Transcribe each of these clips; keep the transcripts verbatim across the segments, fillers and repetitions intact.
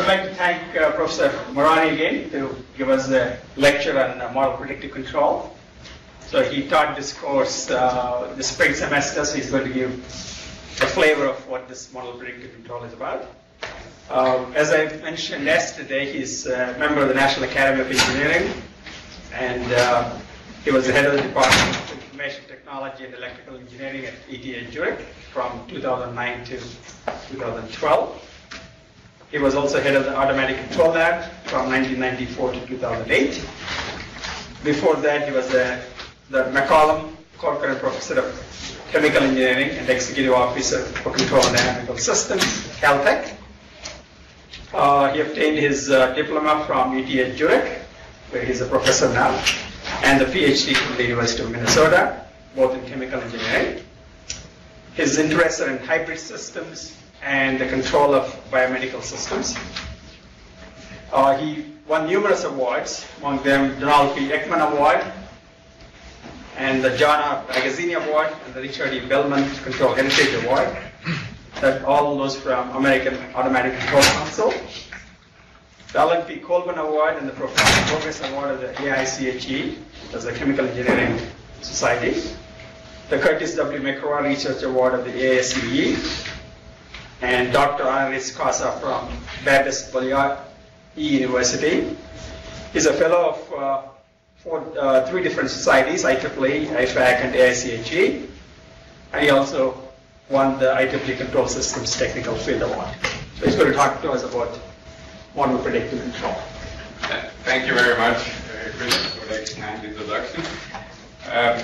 I'd like to thank uh, Professor Morari again to give us a lecture on uh, model predictive control. So he taught this course uh, the spring semester, so he's going to give a flavor of what this model predictive control is about. Uh, as I mentioned yesterday, he's a member of the National Academy of Engineering, and uh, he was the head of the Department of Information Technology and Electrical Engineering at E T H Zurich from two thousand nine to two thousand twelve. He was also head of the Automatic Control Lab from nineteen ninety-four to two thousand eight. Before that, he was the, the McCollum Corcoran Professor of Chemical Engineering and Executive Officer for Control and Dynamical Systems, Caltech. Uh, he obtained his uh, diploma from E T H Zurich, where he's a professor now, and the PhD from the University of Minnesota, both in chemical engineering. His interests are in hybrid systems and the control of biomedical systems. Uh, he won numerous awards, among them Donald P. Ekman Award, and the John R. Magazzini Award, and the Richard E. Bellman Control Heritage Award. That all those from American Automatic Control Council. The Alan P. Colburn Award and the Professional Progress Award of the A I C H E, that's the Chemical Engineering Society. The Curtis W. McCrory Research Award of the A S C E, and Doctor Honoris Causa from Baptist Balliol University. He's a fellow of uh, four, uh, three different societies, I triple E, I FAC, and A I C H E. And he also won the I triple E Control Systems Technical Field Award. So he's going to talk to us about model predictive control. Thank you very much, uh, Chris, for that kind introduction. Um,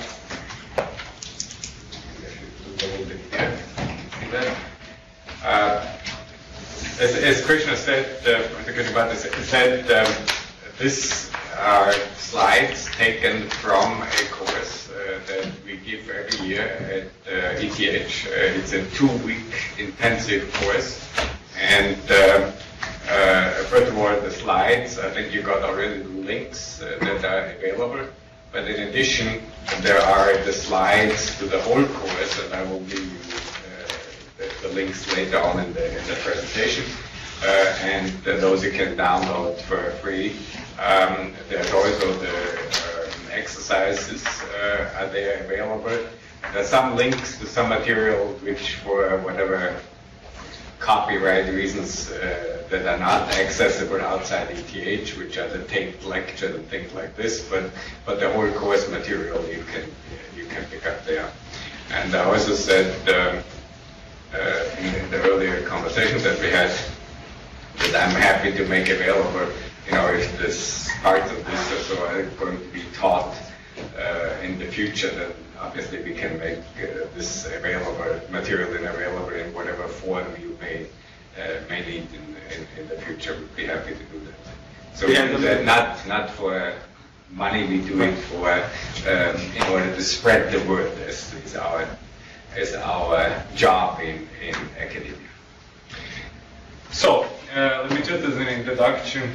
Uh, as, as Krishna said, uh, said um, these are slides taken from a course uh, that we give every year at uh, E T H. Uh, it's a two-week intensive course, and uh, uh, first of all, the slides. I think you got already the links uh, that are available. But in addition, there are the slides to the whole course, and I will give you the, the links later on in the, in the presentation, uh, and uh, those you can download for free. Um, there's also the um, exercises uh, are there available. There's some links to some material which, for whatever copyright reasons, uh, that are not accessible outside E T H, which are the taped lectures and things like this. But but the whole course material you can you can pick up there. And I also said um, uh, in the earlier conversations that we had that I'm happy to make available, you know, if this parts of this are so are going to be taught uh, in the future, then obviously we can make uh, this available, material and available in whatever form you may uh, may need in, in, in the future. We'd be happy to do that. So yeah, we do that not not for money, we do it for um, in order to spread the word. As is our as our job in, in academia. So uh, let me just as an introduction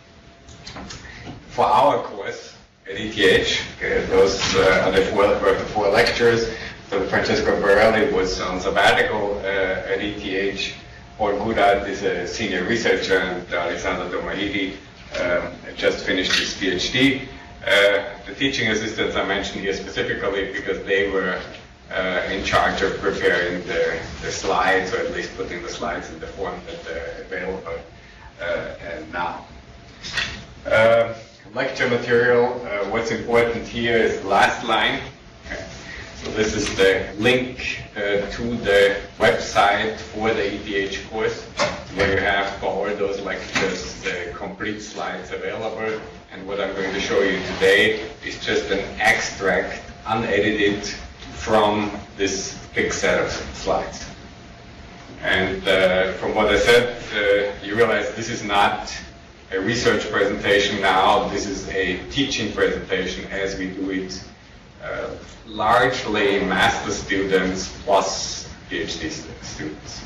for our course at E T H. Okay, those uh, are the four, were the four lectures. So Francesco Borelli was on sabbatical uh, at E T H. Paul Goodard is a senior researcher, and Alessandro Domahidi um, just finished his PhD. Uh, the teaching assistants I mentioned here specifically because they were uh, in charge of preparing the, the slides, or at least putting the slides in the form that they're available uh, and now. Uh, lecture material, uh, what's important here is the last line. Okay. So this is the link uh, to the website for the E T H course, where you have for all those lectures the complete slides available. And what I'm going to show you today is just an extract, unedited, from this big set of slides. And uh, from what I said, uh, you realize this is not a research presentation now. This is a teaching presentation as we do it uh, largely master students plus PhD students.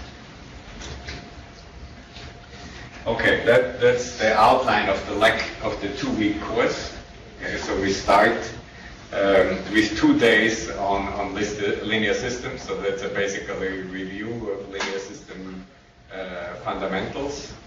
Okay, that, that's the outline of the lec of the two-week course. Okay, so we start um, with two days on, on listed linear systems. So that's a basically a review of linear system uh, fundamentals.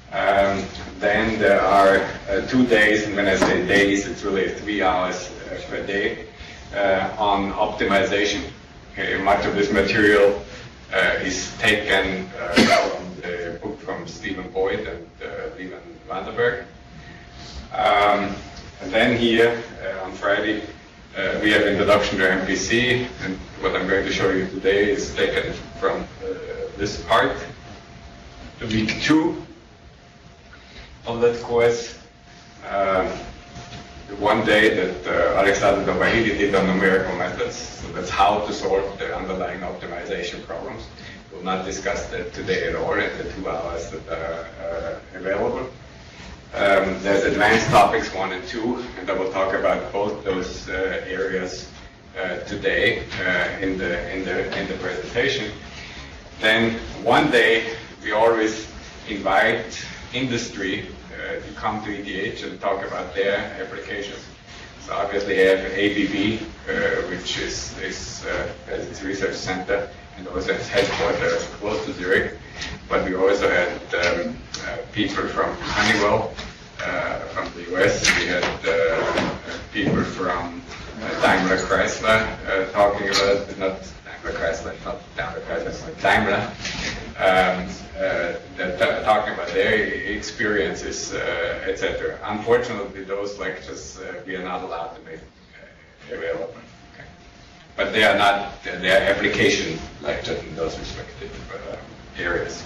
Um, then there are uh, two days, and when I say days, it's really three hours uh, per day uh, on optimization. Okay, much of this material uh, is taken uh, from the book from Stephen Boyd and uh, Levan Vandenberg. Um, and then here uh, on Friday, uh, we have Introduction to M P C, and what I'm going to show you today is taken from uh, this part. The week two of that course, um, the one day that uh, Alexander Dovahidi did on numerical methods, so that's how to solve the underlying optimization problems. We'll not discuss that today at all in the two hours that are uh, available. Um, there's advanced topics one and two, and I will talk about both those uh, areas uh, today uh, in the in the in the presentation. Then one day we always invite industry uh, to come to E T H and talk about their applications. So obviously I have A B B, uh, which is is uh, has its research center and also its headquarters close to Zurich. But we also had um, uh, people from Honeywell, uh, from the U S. We had uh, people from uh, Daimler Chrysler uh, talking about, not Daimler Chrysler, not Daimler Chrysler, but Daimler, um, uh, that, talking about their experiences, uh, et cetera. Unfortunately, those lectures uh, we are not allowed to make uh, available. But they are not, they are application lectures in those respective uh, areas.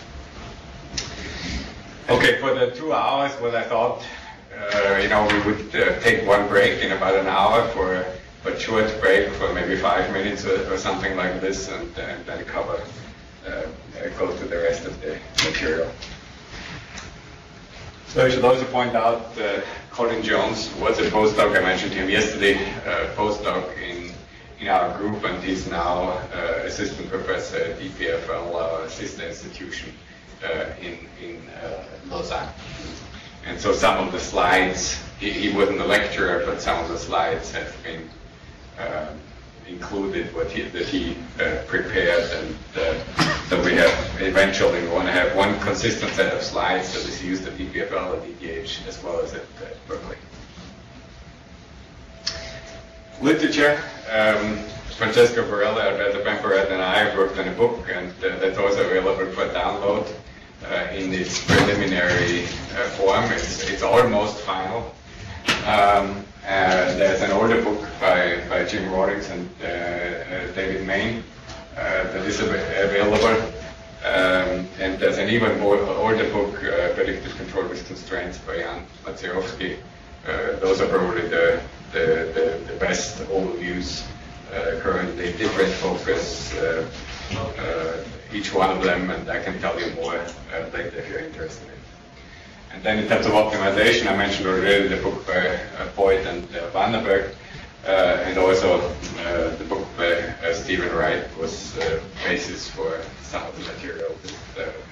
Okay, for the two hours, what I thought, uh, you know, we would uh, take one break in about an hour for a short break for maybe five minutes or, or something like this, and, and then cover, uh, go to the rest of the material. So I should also point out uh, Colin Jones was a postdoc, I mentioned him yesterday, uh, postdoc in in our group, and he's now uh, assistant professor at E P F L, our sister institution uh, in, in uh, Lausanne. And so some of the slides, he, he wasn't a lecturer, but some of the slides have been uh, included what he, that he uh, prepared, and uh, so we have eventually we want to have one consistent set of slides that is used at E P F L, at E T H, as well as at uh, Berkeley. Literature, um, Francesco Borella, Alberto Pemperat, and I worked on a book, and uh, that's also available for download uh, in its preliminary uh, form. It's, it's almost final. Um, uh, there's an older book by, by Jim Rawlings and uh, uh, David Main uh, that is av available. Um, and there's an even more older book, uh, Predictive Control with Constraints by Jan Maciejowski. Uh, those are probably the The, the, the best overviews uh, currently, different focus, uh, uh, each one of them, and I can tell you more uh, later if you're interested in. And then in terms of optimization, I mentioned already the book by uh, Boyd and uh, Vandenberg, uh, and also uh, the book by uh, Stephen Wright was uh, basis for some of the material that uh,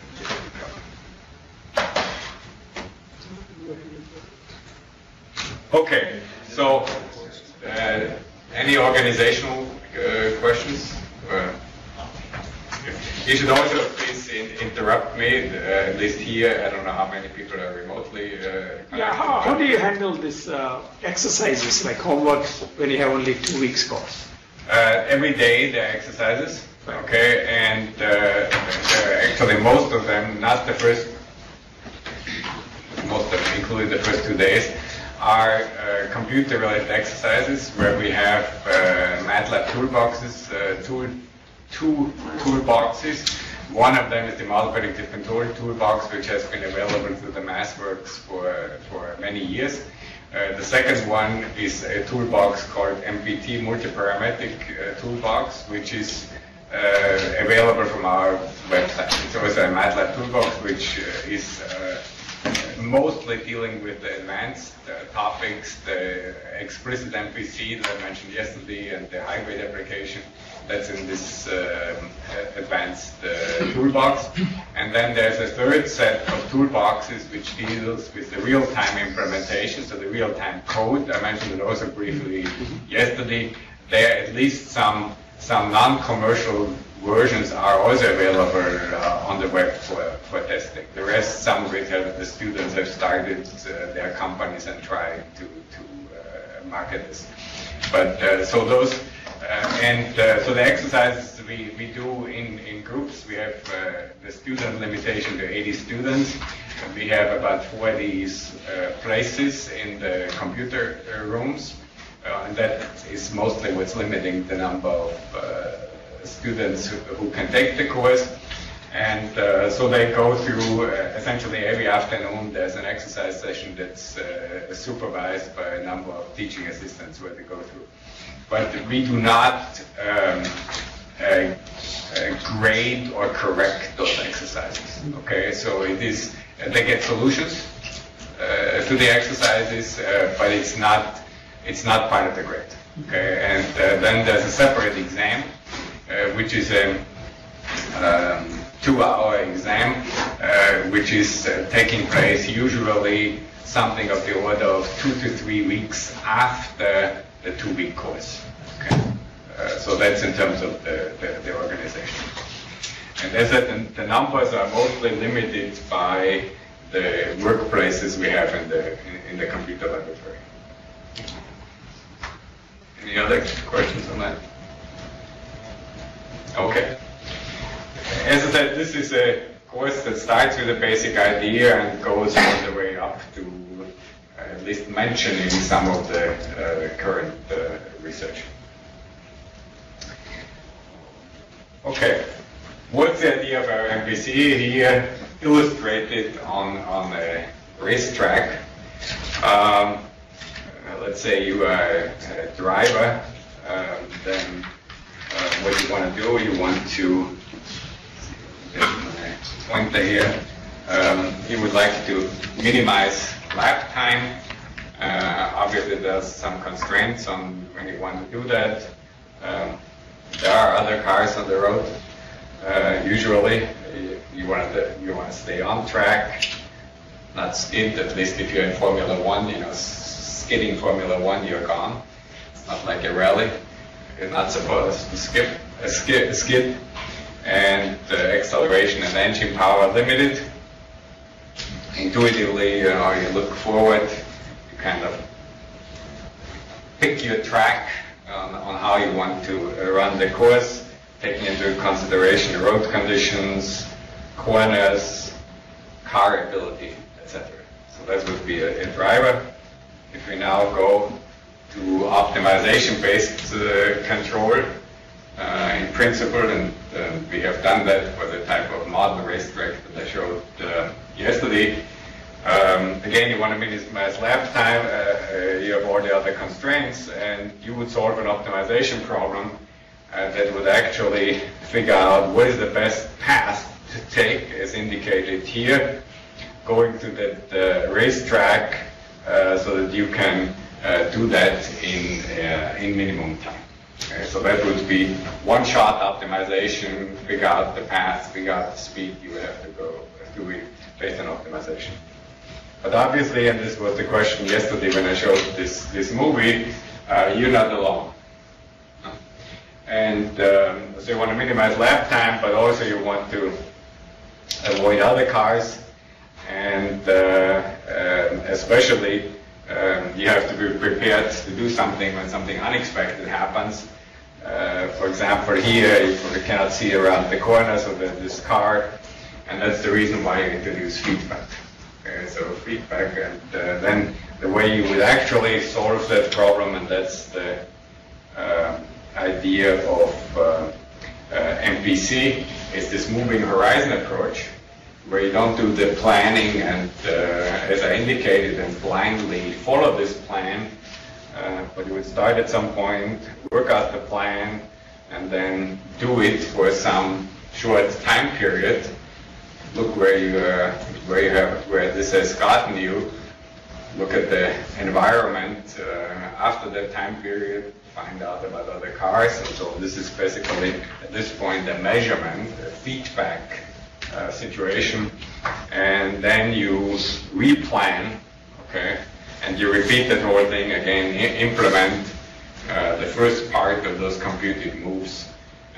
Okay, so uh, any organizational uh, questions? Uh, you should also please in, interrupt me, uh, at least here. I don't know how many people are remotely uh, Yeah, how, how do you handle this uh, exercises like homework when you have only two weeks course? Uh, every day there are exercises, okay, and uh, actually most of them, not the first, most of them, including the first two days, are uh, computer-related exercises where we have uh, MATLAB toolboxes, uh, tool, two toolboxes. One of them is the Model Predictive Control toolbox, which has been available through the MathWorks for, for many years. Uh, the second one is a toolbox called M P T, Multiparametric uh, Toolbox, which is uh, available from our website. It's also a MATLAB toolbox, which uh, is uh, mostly dealing with the advanced uh, topics, the explicit M P C that I mentioned yesterday, and the high-grade application that's in this uh, advanced uh, toolbox. And then there's a third set of toolboxes which deals with the real-time implementation, so the real-time code. I mentioned it also briefly yesterday. There are at least some some non-commercial versions are also available uh, on the web for, for testing. The rest, some of it, have, the students have started uh, their companies and trying to, to uh, market this. But uh, so those, uh, and uh, so the exercises we, we do in, in groups, we have uh, the student limitation to eighty students. And we have about forty uh, places in the computer uh, rooms. Uh, and that is mostly what's limiting the number of uh, students who, who can take the course. And uh, so they go through, uh, essentially every afternoon there's an exercise session that's uh, supervised by a number of teaching assistants where they go through. But we do not um, uh, uh, grade or correct those exercises, okay? So it is, uh, they get solutions uh, to the exercises, uh, but it's not, it's not part of the grade, okay? And uh, then there's a separate exam, uh, which is a um, two-hour exam, uh, which is uh, taking place usually something of the order of two to three weeks after the two-week course. Okay. Uh, so that's in terms of the, the, the organization. And as I said, the, the numbers are mostly limited by the workplaces we have in the in, in the computer laboratory. Any other questions on that? Okay. As I said, this is a course that starts with a basic idea and goes all the way up to uh, at least mentioning some of the uh, current uh, research. Okay, what's the idea of our M P C? Here illustrated on, on a racetrack. Um, let's say you are a driver, um, then uh, what you want to do, you want to pointer here. Um, you would like to minimize lap time. Uh, obviously, there's some constraints on when you want to do that. Um, there are other cars on the road. Uh, usually, you, you want to you want to stay on track, not skid. At least if you're in Formula One, you know, skidding Formula One, you're gone. It's not like a rally. You're not supposed to skip a skid. A skid. And uh, acceleration and engine power limited. Intuitively, you know, you look forward, you kind of pick your track on, on how you want to run the course, taking into consideration road conditions, corners, car ability, et cetera. So that would be a, a driver. If we now go to optimization-based uh, control, Uh, in principle, and uh, we have done that for the type of model racetrack that I showed uh, yesterday. Um, again, you want to minimize lap time, uh, uh, you have all the other constraints, and you would solve an optimization problem uh, that would actually figure out what is the best path to take, as indicated here, going to the, the racetrack uh, so that you can uh, do that in, uh, in minimum time. Okay, so that would be one-shot optimization, figure out the path, figure out the speed you would have to go do it based on optimization. But obviously, and this was the question yesterday when I showed this, this movie, uh, you're not alone. And um, so you want to minimize lap time, but also you want to avoid other cars, and uh, um, especially Um, you have to be prepared to do something when something unexpected happens. Uh, for example, here you cannot see around the corner, so there's this car, and that's the reason why you introduce feedback. Okay, so feedback, and uh, then the way you would actually solve that problem, and that's the uh, idea of uh, uh, M P C, is this moving horizon approach, where you don't do the planning and, uh, as I indicated, and blindly follow this plan, uh, but you would start at some point, work out the plan, and then do it for some short time period. Look where you uh, where you have where this has gotten you. Look at the environment uh, after that time period. Find out about other cars, and so this is basically at this point a measurement, a feedback. Uh, situation, and then you replan, okay, and you repeat that whole thing again, I implement uh, the first part of those computed moves,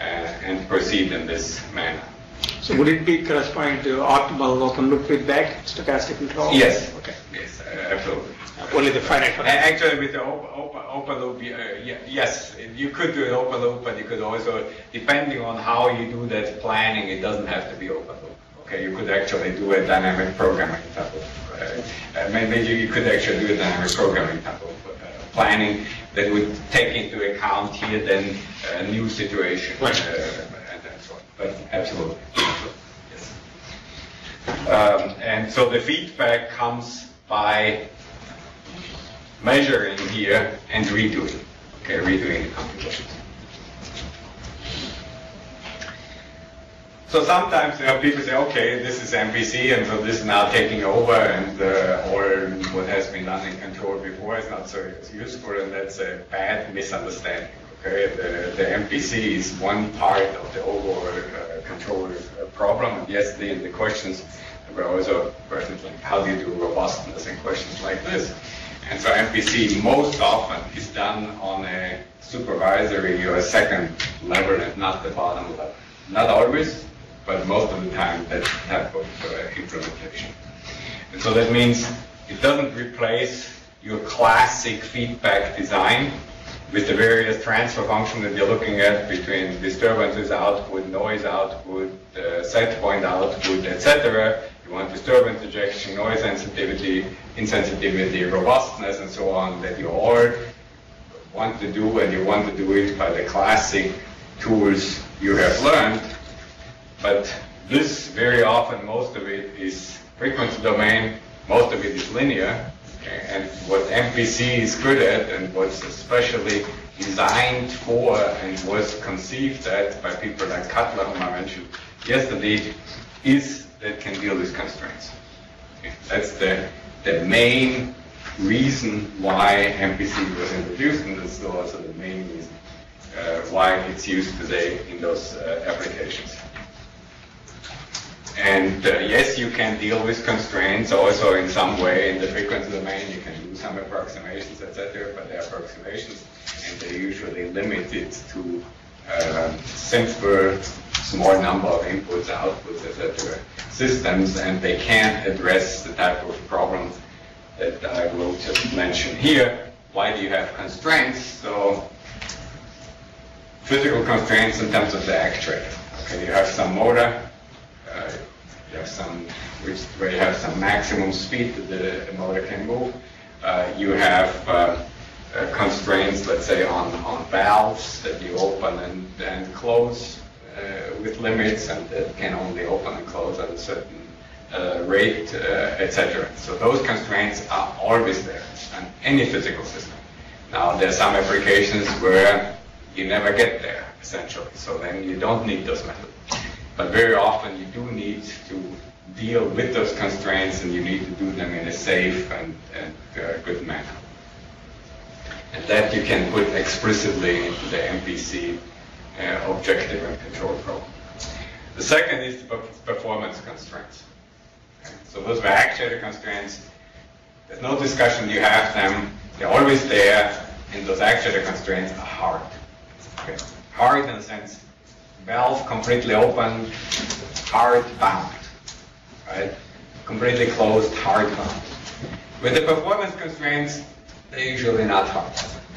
uh, and proceed in this manner. So would it be corresponding to optimal open loop feedback, stochastic control? Yes. Okay. Yes, uh, absolutely. Only the finite. Uh, Actually, with the open, open, open loop, uh, yeah, yes, you could do an open loop, but you could also, depending on how you do that planning, it doesn't have to be open loop. Okay, you could actually do a dynamic programming type of, uh, uh, maybe you could actually do a dynamic programming type of uh, planning that would take into account here then a new situation uh, and, and so on. But absolutely, yes. Um, and so the feedback comes by measuring here and redoing, okay, redoing the computations. So sometimes, you know, people say, okay, this is M P C, and so this is now taking over, and uh, or what has been done in control before is not so useful, and that's a bad misunderstanding. Okay, the, the M P C is one part of the overall uh, control uh, problem. And yesterday in the questions, there were also questions like, how do you do robustness and questions like this. And so M P C most often is done on a supervisory or a second level and not the bottom level. Not always, but most of the time that type of uh, implementation. And so that means it doesn't replace your classic feedback design with the various transfer functions that you're looking at between disturbances output, noise output, uh, set point output, et cetera. You want disturbance ejection, noise sensitivity, insensitivity, robustness, and so on, that you all want to do, and you want to do it by the classic tools you have learned. But this, very often, most of it is frequency domain, most of it is linear, okay? And what M P C is good at, and what's especially designed for, and was conceived at by people like Cutler, whom I mentioned yesterday, is that can deal with constraints. Okay? That's the, the main reason why M P C was introduced, and that's still also the main reason uh, why it's used today in those uh, applications. And uh, yes, you can deal with constraints also in some way in the frequency domain. You can do some approximations, et cetera, but they're approximations, and they're usually limited to uh, simple, small number of inputs, outputs, et cetera systems, and they can't address the type of problems that I will just mention here. Why do you have constraints? So, physical constraints in terms of the actuator. Okay, you have some motor. Uh, you have some, which, where you have some maximum speed that the, the motor can move. Uh, you have uh, uh, constraints, let's say, on, on valves that you open and, and close uh, with limits, and that can only open and close at a certain uh, rate, uh, et cetera. So those constraints are always there on any physical system. Now, there are some applications where you never get there, essentially. So then you don't need those methods. But very often you do need to deal with those constraints, and you need to do them in a safe and, and uh, good manner. And that you can put explicitly into the M P C uh, objective and control problem. The second is the performance constraints. Okay? So those were actuator constraints. There's no discussion, you have them. They're always there, and those actuator constraints are hard. Okay? Hard in the sense, valve completely open, hard bound, right? Completely closed, hard bound. With the performance constraints, they're usually not hard.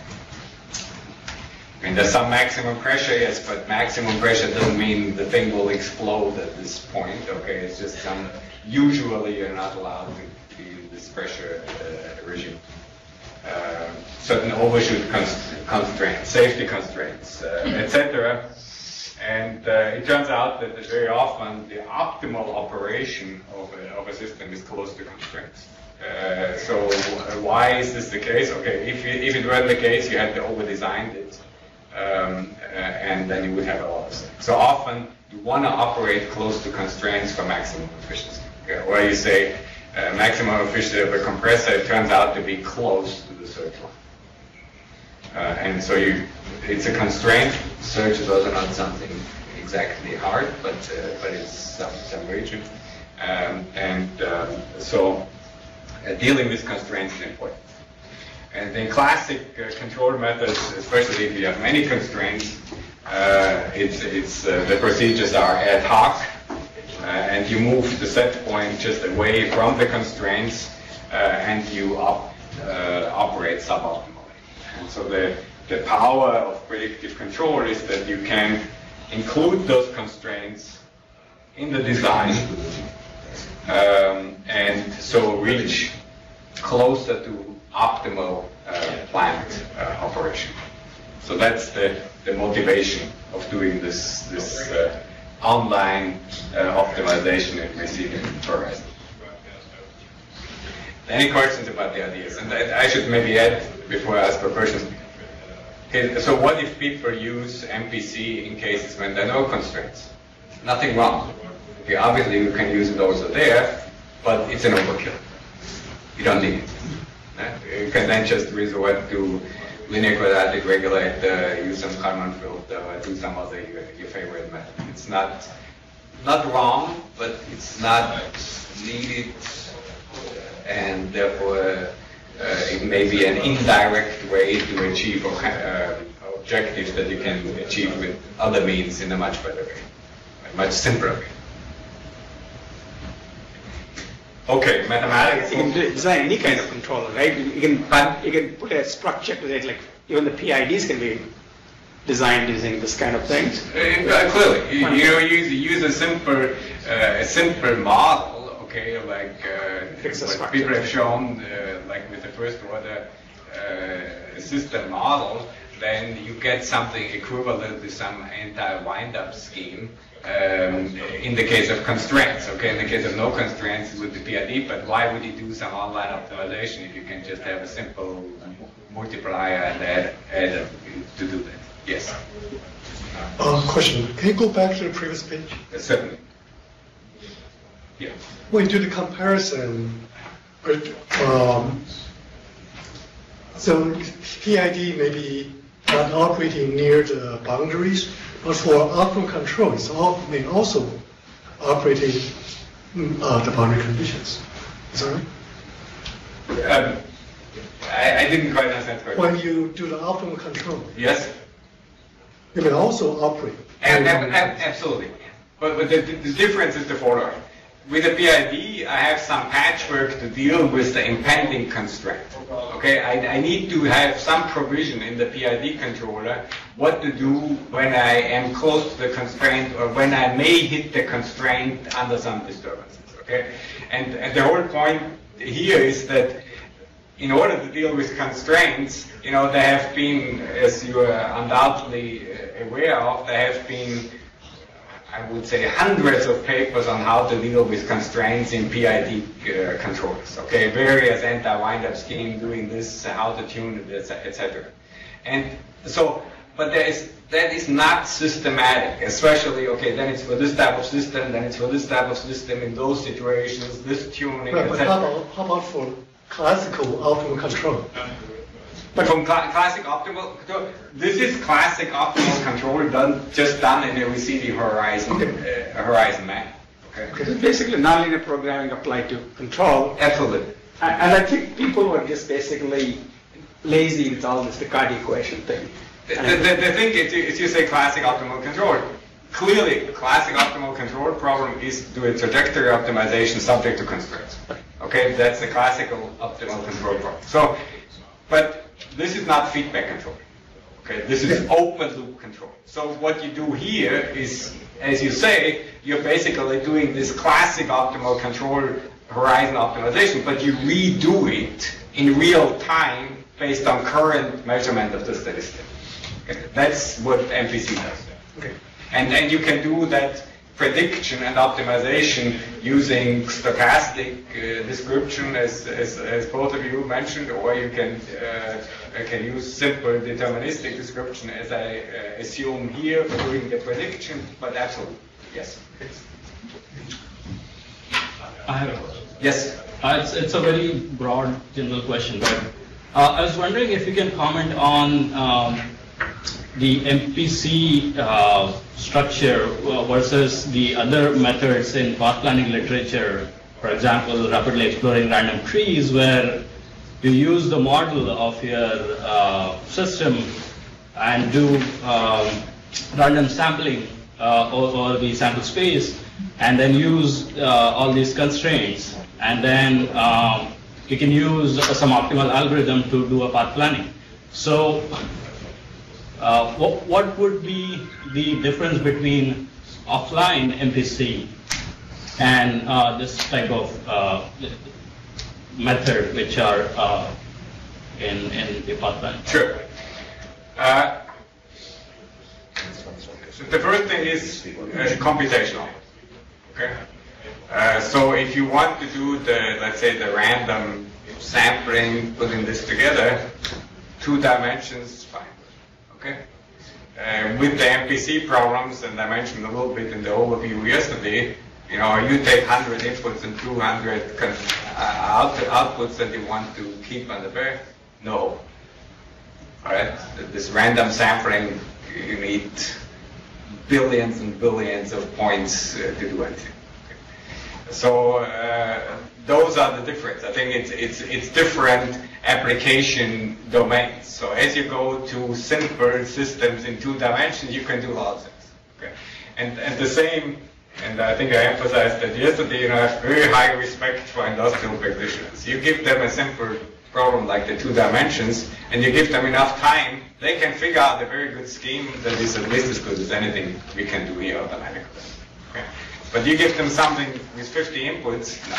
I mean, there's some maximum pressure, yes, but maximum pressure doesn't mean the thing will explode at this point, okay? It's just some, usually you're not allowed to be in this pressure uh, regime. Uh, certain overshoot const constraints, safety constraints, uh, et cetera. And uh, it turns out that very often the optimal operation of a, of a system is close to constraints. Uh, so uh, why is this the case? Okay, if, you, if it were the case, you had to over-design it, um, uh, and then you would have a lot of things. So often you want to operate close to constraints for maximum efficiency. Okay? Or you say uh, maximum efficiency of a compressor, it turns out to be close to the surge line. Uh, and so you, it's a constraint. Surge is also not something exactly hard, but uh, but it's some, some region. Um, and um, so uh, dealing with constraints is important. And in classic uh, control methods, especially if you have many constraints, Uh, it's it's uh, the procedures are ad hoc, uh, and you move the set point just away from the constraints, uh, and you op, uh, operate suboptimally. And so the the power of predictive control is that you can include those constraints in the design, um, and so reach closer to optimal uh, plant uh, operation. So that's the, the motivation of doing this this uh, online uh, optimization in receiving Horizon. Any questions about the ideas? And I, I should maybe add before I ask for questions. Okay, so what if people use M P C in cases when there are no constraints? Nothing wrong. Okay, obviously you can use it also there, but it's an overkill. You don't need it. You can then just resort to linear quadratic regulator, use some Kalman filter, or do some other your, your favorite method. It's not not wrong, but it's not needed, and therefore uh, it may be an indirect way to achieve uh, objectives that you can achieve with other means in a much better way, a much simpler way. Okay, mathematics. You can design any kind of controller, right? You can you can put a structure to it, like even the P I Ds can be designed using this kind of things. Uh, clearly, you, you know, use use a simple uh, a simple model, okay, like uh, what people have shown, uh, like with the first order uh, system model, then you get something equivalent to some anti-wind-up scheme. Um, in the case of constraints, okay, in the case of no constraints it would be P I D, but why would you do some online optimization if you can just have a simple multiplier and add, add to do that? Yes? Uh, question, can you go back to the previous page? Uh, certainly. Yeah. When you do the comparison, um, so P I D may be not operating near the boundaries, but for optimal control, it's all, may also operating uh, the boundary conditions. Is that right? Um, I, I didn't quite understand the question. When you do the optimal control, Yes? you may also operate. And, and, and, absolutely. But, but the, the difference is the following. With a P I D, I have some patchwork to deal with the impending constraint. Okay, I, I need to have some provision in the P I D controller what to do when I am close to the constraint or when I may hit the constraint under some disturbances. Okay, and, and the whole point here is that in order to deal with constraints, you know, there have been, as you are undoubtedly aware of, there have been, I would say, hundreds of papers on how to deal with constraints in P I D uh, controllers. Okay, various anti-wind-up schemes doing this, how to tune it, et cetera. And so, but there is that is not systematic. Especially, okay, then it's for this type of system, then it's for this type of system in those situations, this tuning, Right, et but cetera. how about, how about for classical optimal control? But from cl classic optimal control, this is classic optimal control done just done in a receiving horizon Okay. uh, horizon map. Okay. This is basically nonlinear programming applied to control. Absolutely. And, and I think people were just basically lazy with all this Riccati equation thing. The, the, the, the thing is, is you say classic optimal control. Clearly, classic optimal control problem is to do a trajectory optimization subject to constraints. Okay, that's the classical optimal control problem. So, but this is not feedback control. Okay, this is open loop control. So what you do here is, as you say, you're basically doing this classic optimal control horizon optimization, but you redo it in real time based on current measurement of the steady state. Okay, that's what M P C does. Okay, and and you can do that prediction and optimization using stochastic uh, description, as, as as both of you mentioned, or you can uh, can use simple deterministic description, as I uh, assume here for doing the prediction. But absolutely, yes. I have a question. Yes. Uh, it's, it's a very broad general question, but uh, I was wondering if you can comment on um, the M P C uh, structure versus the other methods in path planning literature. For example, rapidly exploring random trees, where you use the model of your uh, system and do um, random sampling uh, over the sample space, and then use uh, all these constraints, and then um, you can use some optimal algorithm to do a path planning. So uh, what, what would be the difference between offline M P C and uh, this type of uh, method which are uh, in, in the path planning? Sure. Uh, so the first thing is uh, computational. Okay. Uh, so if you want to do the, let's say, the random sampling, putting this together, two dimensions, fine. Okay. Uh, with the M P C problems, and I mentioned a little bit in the overview yesterday, you know, you take one hundred inputs and two hundred uh, out outputs that you want to keep on the pair. No. All right. This random sampling, you need billions and billions of points uh, to do anything. Okay. So uh, those are the difference. I think it's it's it's different application domains. So as you go to simple systems in two dimensions, you can do a lot of things. Okay. And and the same. And I think I emphasized that yesterday. You know, I have very high respect for industrial practitioners. You give them a simple problem like the two dimensions, and you give them enough time, they can figure out a very good scheme that is at least as good as anything we can do here automatically. Okay. But you give them something with fifty inputs, no.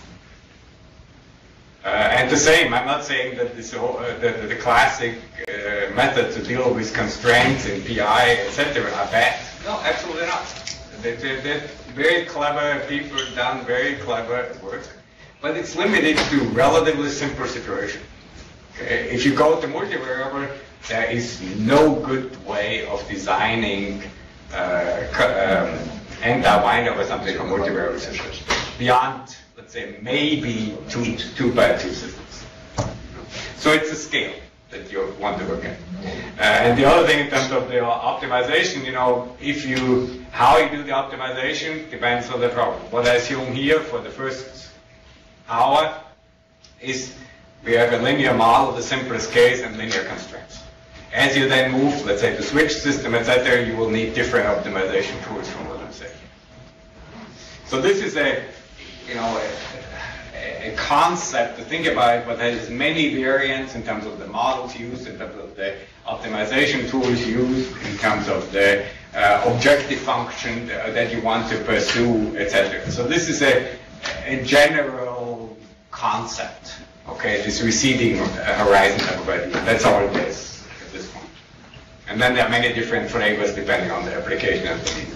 Uh, and the same, I'm not saying that this, uh, the, the classic uh, method to deal with constraints in P I, et cetera, are bad. No, absolutely not. They, they, they're very clever people, done very clever work. But it's limited to relatively simple situation. Okay? If you go to multivariable, there is no good way of designing uh, um, anti-winder or something for multivariable systems beyond, let's say, maybe two two by two systems. So it's a scale that you want to work at. Uh, and the other thing in terms of the optimization, you know, if you how you do the optimization depends on the problem. What I assume here for the first hour is we have a linear model, the simplest case, and linear constraints. As you then move, let's say, to switch system, et cetera, you will need different optimization tools from what I'm saying. So this is a, you know, a, a concept to think about, but has many variants in terms of the models used, in terms of the optimization tools used, in terms of the uh, objective function that you want to pursue, et cetera. So this is a, a general concept, okay, this receding horizon everybody. That's all it is at this point. And then there are many different flavors depending on the application and the need.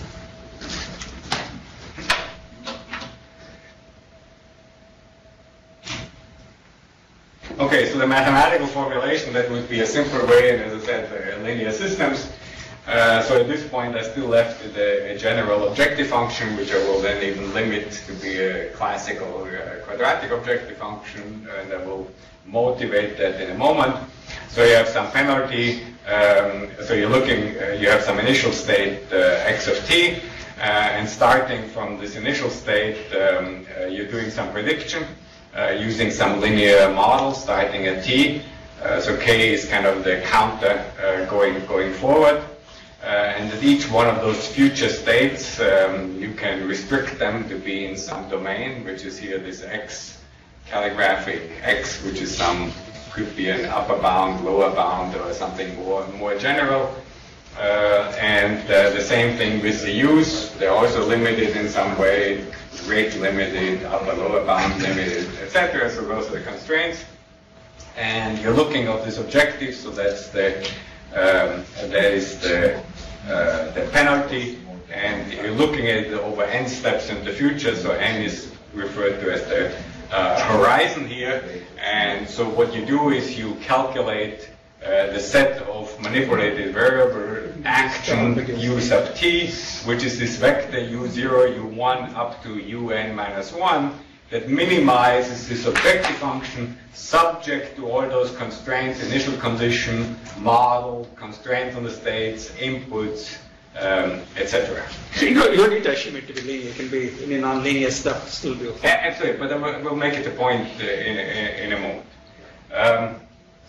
Okay, so the mathematical formulation, that would be a simpler way, and as I said, uh, linear systems. Uh, so at this point, I still left with a, a general objective function, which I will then even limit to be a classical uh, quadratic objective function, and I will motivate that in a moment. So you have some penalty. Um, so you're looking, uh, you have some initial state uh, x of t, uh, and starting from this initial state, um, uh, you're doing some prediction uh, using some linear model starting at t. Uh, so k is kind of the counter uh, going going forward. Uh, and at each one of those future states, um, you can restrict them to be in some domain, which is here this x calligraphic x, which is some, could be an upper bound, lower bound, or something more more general. Uh, and uh, the same thing with the u's. They're also limited in some way, rate limited, upper lower bound limited, et cetera. So those are the constraints. And you're looking at this objective, so that's the um, that is the uh, the penalty, and you're looking at it over n steps in the future. So n is referred to as the uh, horizon here. And so what you do is you calculate uh, the set of manipulated variable action u sub t, which is this vector u zero, u one up to un minus one, that minimizes this objective function subject to all those constraints, initial condition, model, constraints on the states, inputs, um, et cetera. So you don't, you don't need to assume it to be linear. It can be in a non-linear stuff still be okay. Absolutely, but we'll make it a point uh, in, in, in a moment. Um,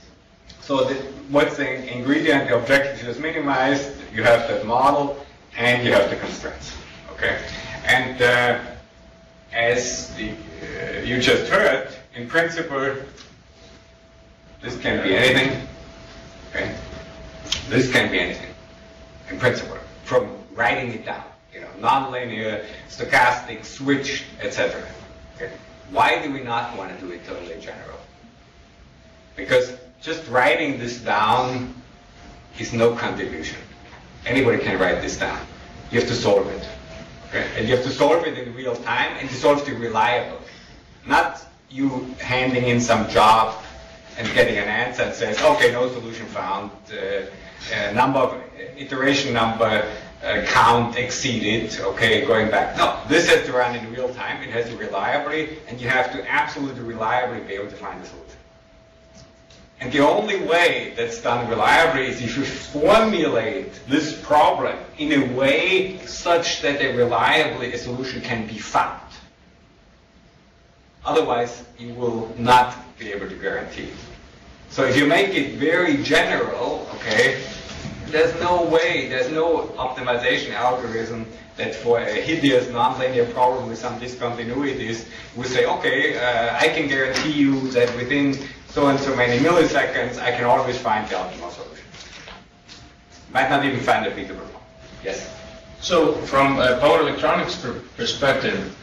So the, what's the ingredient? The objective is minimized. You have that model, and you have the constraints. Okay, and uh, as the, uh, you just heard, in principle, this can be anything. Okay, this can be anything. In principle, from writing it down, you know, nonlinear, stochastic, switched, et cetera. Okay. Why do we not want to do it totally general? Because just writing this down is no contribution. Anybody can write this down. You have to solve it. Okay? And you have to solve it in real time, and you solve it reliably. Not you handing in some job and getting an answer that says, okay, no solution found, uh, uh, number of iteration number uh, count exceeded, okay, going back. No, this has to run in real time, it has to reliably, and you have to absolutely reliably be able to find the solution. And the only way that's done reliably is if you formulate this problem in a way such that a reliably a solution can be found. Otherwise, you will not be able to guarantee it. So if you make it very general, okay, there's no way, there's no optimization algorithm that for a hideous nonlinear problem with some discontinuities will say, okay, uh, I can guarantee you that within so and so many milliseconds, I can always find the optimal solution. Might not even find a beatable one. Yes? So from a power electronics per perspective,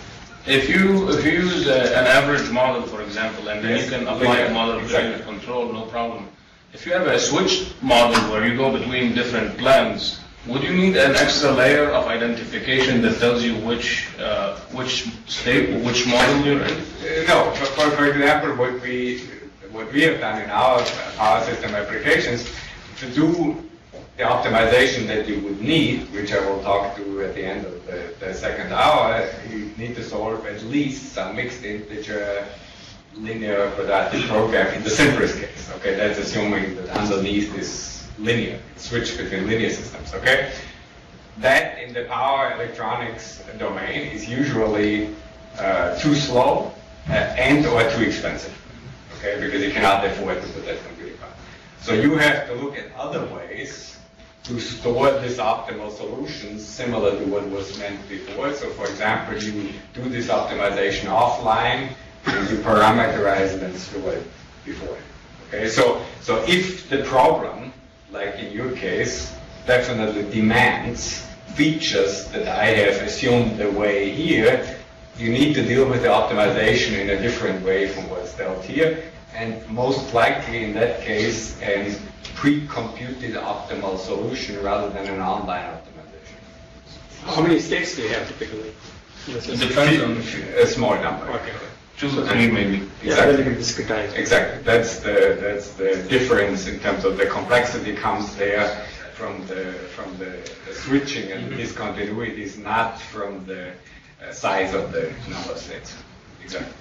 if you if you use a, an average model, for example, and then Yes. you can apply a model Exactly. to control, no problem. If you have a switched model where you go between different plans, would you need an extra layer of identification that tells you which uh, which state, which model you're in? Uh, no, for, for, for example, what we what we have done in our power system applications to do the optimization that you would need, which I will talk to at the end of the, the second hour, you need to solve at least some mixed integer linear quadratic program in the simplest case. Okay, that's assuming that underneath is linear, switch between linear systems. Okay, that in the power electronics domain is usually uh, too slow uh, and or too expensive. Okay, because you cannot afford to put that computing power. So you have to look at other ways to store this optimal solution similar to what was meant before. So for example, you do this optimization offline, and you parameterize it and store it before. Okay, so so if the problem, like in your case, definitely demands features that I have assumed away here, you need to deal with the optimization in a different way from what's dealt here, and most likely in that case, a pre-computed optimal solution rather than an online optimization. How many states do you have typically? It depends on A small number. Okay. two or three maybe. Yeah, then you can discretize. Exactly. That's the that's the difference in terms of the complexity comes there from the from the, the switching and the discontinuities, not from the uh, size of the number of states. Exactly.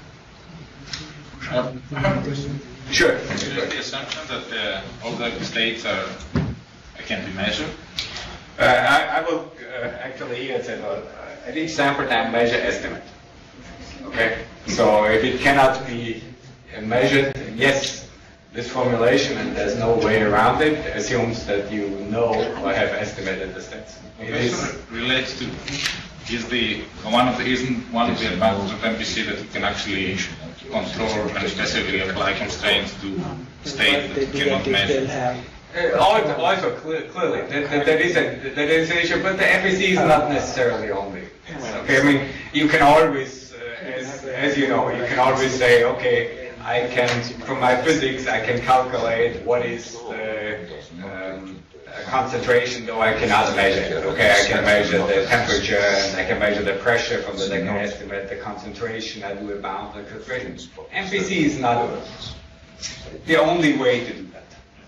Um, I have a question. Sure. Is the assumption that uh, all the states are can be measured? Uh, I, I will uh, actually here say uh, at each sample time measure estimate. Okay. So if it cannot be uh, measured, yes, this formulation, and there's no way around it, assumes that you know or have estimated the states. It Okay, is, so it relates to is the one of the isn't one of the advantages of M P C that you can actually control and specifically apply constraints to state that you cannot measure. Uh, also, also clear, clearly, that, that, that is a that is an issue, but the M P C is not necessarily only. Okay, I mean, you can always, uh, as as you know, you can always say, okay, I can from my physics, I can calculate what is the um, concentration, though I cannot measure it. Okay, I can measure the temperature and I can measure the pressure from that I can estimate the concentration. I do a bound concentration. M P C is not the only way to do that.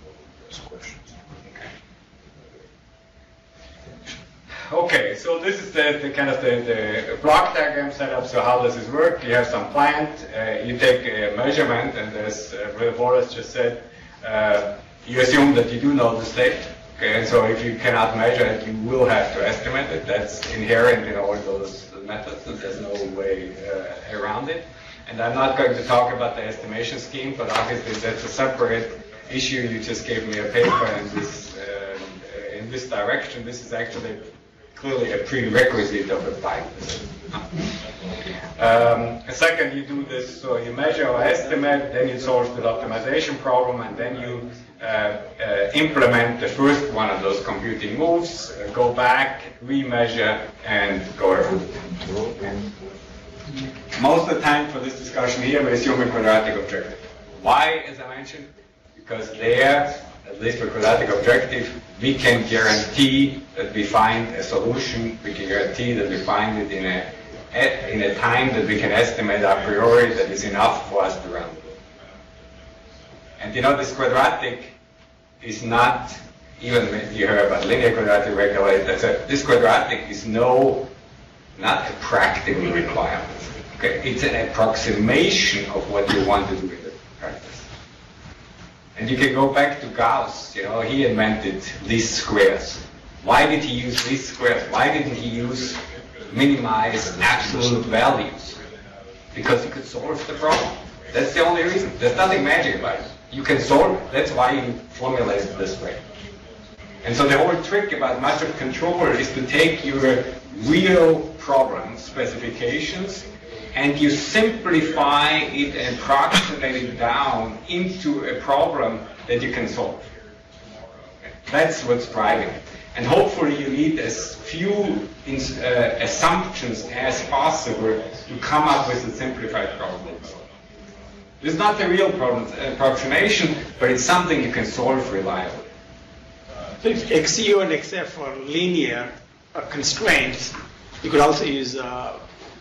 Okay, so this is the, the kind of the, the block diagram setup. So how does this work? You have some plant, uh, you take a measurement, and as uh, Boris just said, uh, you assume that you do know the state. Okay, and so if you cannot measure it, you will have to estimate it. That's inherent in all those methods, and there's no way uh, around it. And I'm not going to talk about the estimation scheme, but obviously that's a separate issue. You just gave me a paper in this, uh, in this direction. This is actually clearly a prerequisite of applying this. Um, second, you do this, so you measure or estimate, then you solve the optimization problem, and then you uh, uh, implement the first one of those computing moves, uh, go back, remeasure, and go around. Most of the time for this discussion here, we assume a quadratic objective. Why, as I mentioned? Because there, at least for quadratic objective, we can guarantee that we find a solution, we can guarantee that we find it in a in a time that we can estimate a priori that is enough for us to run. And you know, this quadratic is not, even if you heard about linear quadratic regulator, so this quadratic is no, not a practical requirement. Okay? It's an approximation of what you want to do in the practice. And you can go back to Gauss, you know, he invented least squares. Why did he use least squares? Why didn't he use minimize absolute values? Because you could solve the problem. That's the only reason. There's nothing magic about it. You can solve it. That's why you formulate it this way. And so the whole trick about massive controller is to take your real problem specifications and you simplify it and approximate it down into a problem that you can solve. That's what's driving it. And hopefully you need as few ins uh, assumptions as possible to come up with a simplified problem. It's not a real problem approximation, but it's something you can solve reliably. So if X U and X F are linear uh, constraints, you could also use uh,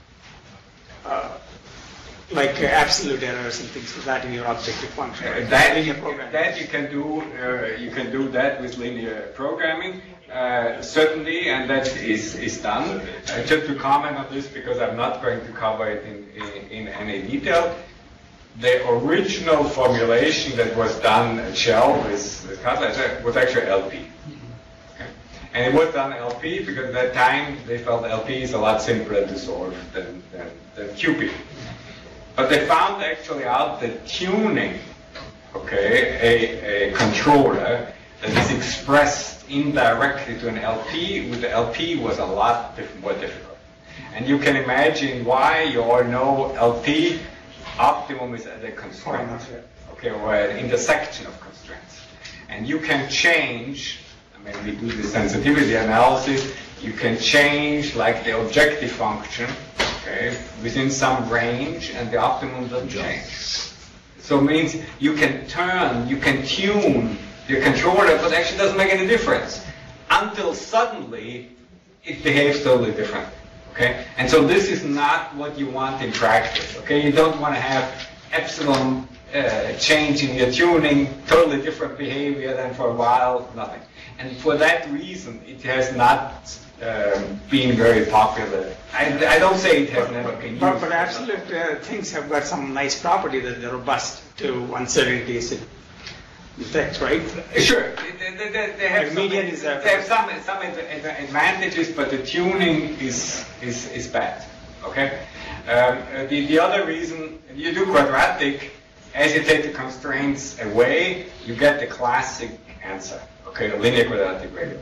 uh, like uh, absolute errors and things like that in your objective function. Uh, that, linear programming. That you can do. Uh, you can do that with linear programming. Uh, certainly, and that is, is done. Uh, just to comment on this, because I'm not going to cover it in, in, in any detail, the original formulation that was done at Shell with, with Cutler was actually L P. Okay. And it was done L P because at that time they felt L P is a lot simpler to solve than, than, than Q P. But they found actually out that tuning, okay, a, a controller that is expressed indirectly to an L P with the L P was a lot diff more difficult. And you can imagine why. You all know L P optimum is at a constraint, okay, or an intersection of constraints. And you can change, I mean, we do the sensitivity analysis, you can change like the objective function, okay, within some range, and the optimum doesn't change. So it means you can turn, you can tune your controller, but actually doesn't make any difference until suddenly it behaves totally different. Okay, and so this is not what you want in practice. Okay, you don't want to have epsilon uh, change in your tuning, totally different behavior than for a while, nothing. And for that reason, it has not um, been very popular. I, I don't say it has never been used. But, but absolute uh, things have got some nice property that they're robust to uncertainties. Effects, right? Sure. They, they, they, they have, some, median is they have some, some advantages, but the tuning is, is, is bad. Okay? Um, the, the other reason, you do quadratic, as you take the constraints away, you get the classic answer. Okay, a linear quadratic regulator.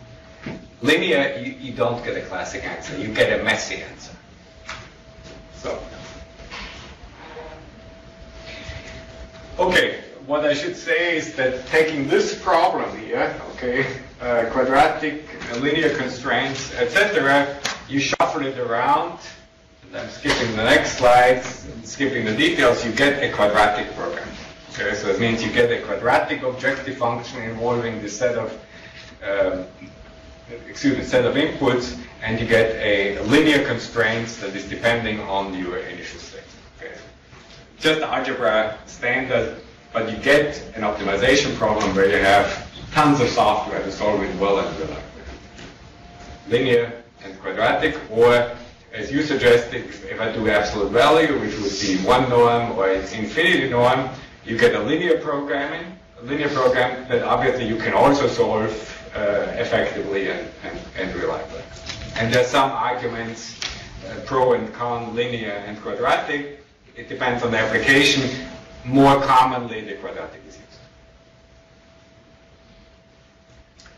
Linear, you, you don't get a classic answer, you get a messy answer. So, okay. What I should say is that taking this problem here, okay, uh, quadratic, uh, linear constraints, et cetera, you shuffle it around, and I'm skipping the next slides, and skipping the details, you get a quadratic program. Okay, so it means you get a quadratic objective function involving the set of, um, excuse me, set of inputs, and you get a linear constraints that is depending on your initial state. Okay, just algebra standard. But you get an optimization problem where you have tons of software to solve it well and reliably. Linear and quadratic, or as you suggested, if I do absolute value, which would be one norm or it's infinity norm, you get a linear programming, a linear program that obviously you can also solve uh, effectively and, and, and reliably. And there's some arguments, uh, pro and con, linear and quadratic. It depends on the application. More commonly, the quadratic is used.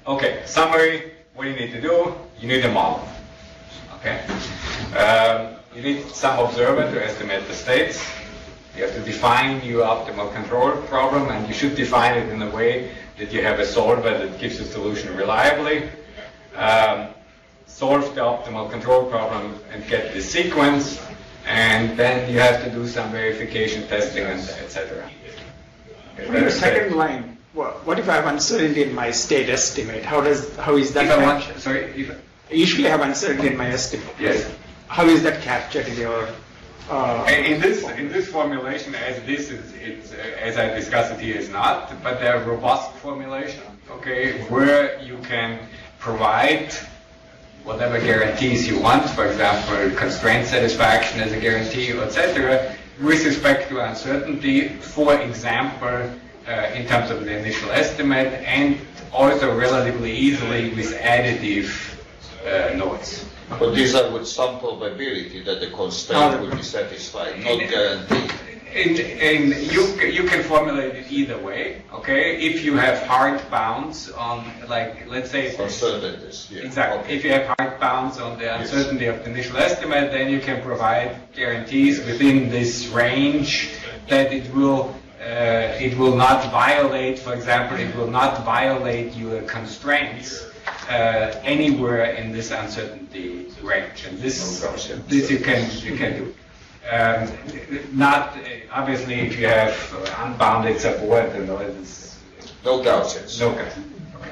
Okay, summary, what do you need to do? You need a model. Okay? Um, you need some observer to estimate the states. You have to define your optimal control problem, and you should define it in a way that you have a solver that gives you a solution reliably. Um, solve the optimal control problem and get the sequence, and then you have to do some verification testing, and et cetera. Okay, In the second line, what, what if I have uncertainty in my state estimate? How does how is that? If I want, captured? sorry, if, I usually have uncertainty in my estimate. yes. How is that captured in your? Uh, In this in this formulation, as this is, it's, uh, as I discussed it here, is not, but they're robust formulation. Okay, where you can provide whatever guarantees you want, for example, constraint satisfaction as a guarantee, et cetera, with respect to uncertainty, for example, uh, in terms of the initial estimate, and also relatively easily with additive uh, nodes. But these are with some probability that the constraint will be satisfied, not guaranteed. And, and you you can formulate it either way, okay? If you have hard bounds on, like, let's say, Uncertainties, yeah. exactly. Okay. If you have hard bounds on the uncertainty of the initial estimate, then you can provide guarantees within this range that it will uh, it will not violate, for example, it will not violate your constraints uh, anywhere in this uncertainty range. And this this you can you can do. Um, not obviously if you have uh, unbounded support and all this. No Gaussians. No Gaussian.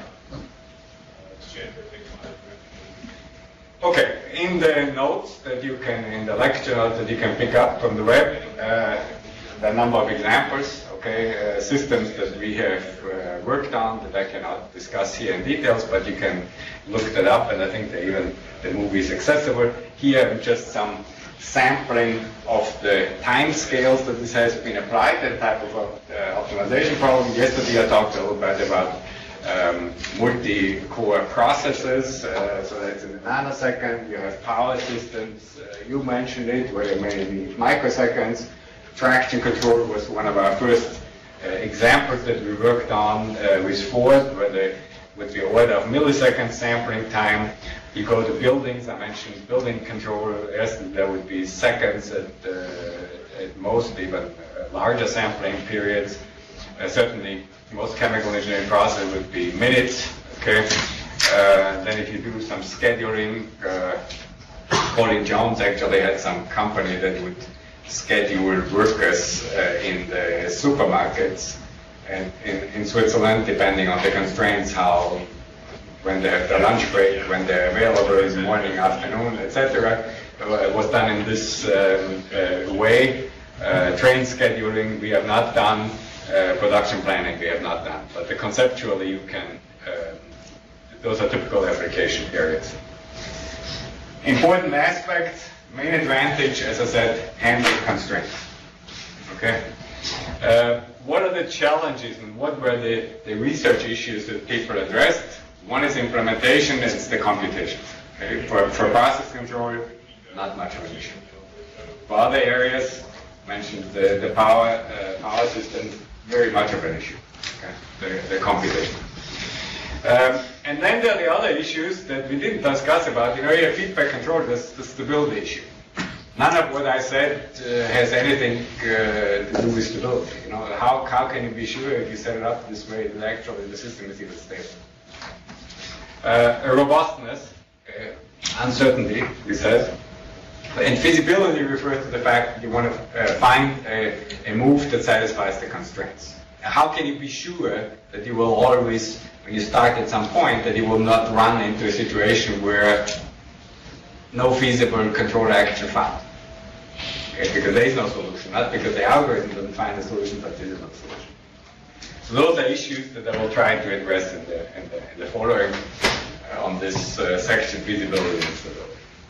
Okay. Okay. In the notes that you can, in the lecture notes that you can pick up from the web, uh, the number of examples. Okay, uh, systems that we have uh, worked on that I cannot discuss here in details, but you can look that up, and I think that even the movie is accessible. Here, just some sampling of the time scales that this has been applied, that type of uh, optimization problem. Yesterday I talked a little bit about um, multi-core processes, uh, so that's in the nanosecond. You have power systems, uh, you mentioned it, where you may need microseconds. Traction control was one of our first uh, examples that we worked on uh, with Ford, where the, with the order of millisecond sampling time. You go to buildings, I mentioned building control, yes, there would be seconds at, uh, at most, even uh, larger sampling periods. Uh, certainly, most chemical engineering process would be minutes, okay? Uh, then if you do some scheduling, uh, Colin Jones actually had some company that would schedule workers uh, in the supermarkets and in, in Switzerland, depending on the constraints, how when they have their lunch break, when they're available in the morning, afternoon, et cetera. It was done in this um, uh, way. Uh, train scheduling, we have not done. Uh, production planning, we have not done. But the conceptually, you can, uh, those are typical application areas. Important aspect, main advantage, as I said, handle constraints. Okay? Uh, what are the challenges and what were the, the research issues that people addressed? One is implementation, it's the computation. Okay? For, for process control, not much of an issue. For other areas, mentioned the, the power uh, power system, very much of an issue. Okay? The, the computation. Um, and then there are the other issues that we didn't discuss about. You know, you have feedback control, that's the stability issue. None of what I said uh, has anything uh, to do with stability. You know, how, how can you be sure if you set it up this way that actually the system is even stable? Uh, robustness, uh, uncertainty, we said. And feasibility refers to the fact that you want to uh, find a, a move that satisfies the constraints. How can you be sure that you will always, when you start at some point, that you will not run into a situation where no feasible control action found? Okay, because there is no solution, not because the algorithm doesn't find a solution, but there is no solution. So those are issues that I will try to address in the, in the, in the following uh, on this uh, section, feasibility and stability.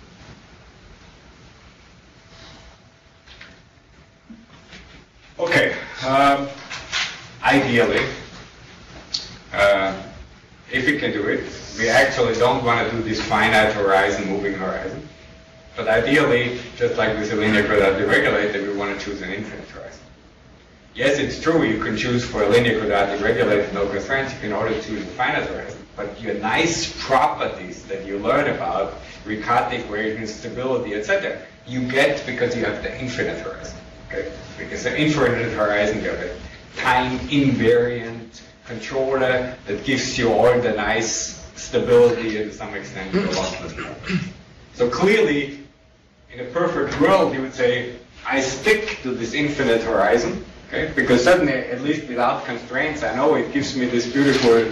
Okay, um, ideally, uh, if we can do it, we actually don't want to do this finite horizon, moving horizon. But ideally, just like with a linear quadratic regulator, we want to choose an infinite horizon. Yes, it's true, you can choose for a linear quadratic regulator no constraints, you can also choose a finite horizon. but your nice properties that you learn about, Riccati equation, stability, et cetera, you get because you have the infinite horizon. Okay? Because the infinite horizon, you have a time invariant controller that gives you all the nice stability and to some extent the lossless. So clearly, in a perfect world, you would say, I stick to this infinite horizon, okay? Because suddenly, at least without constraints, I know it gives me this beautiful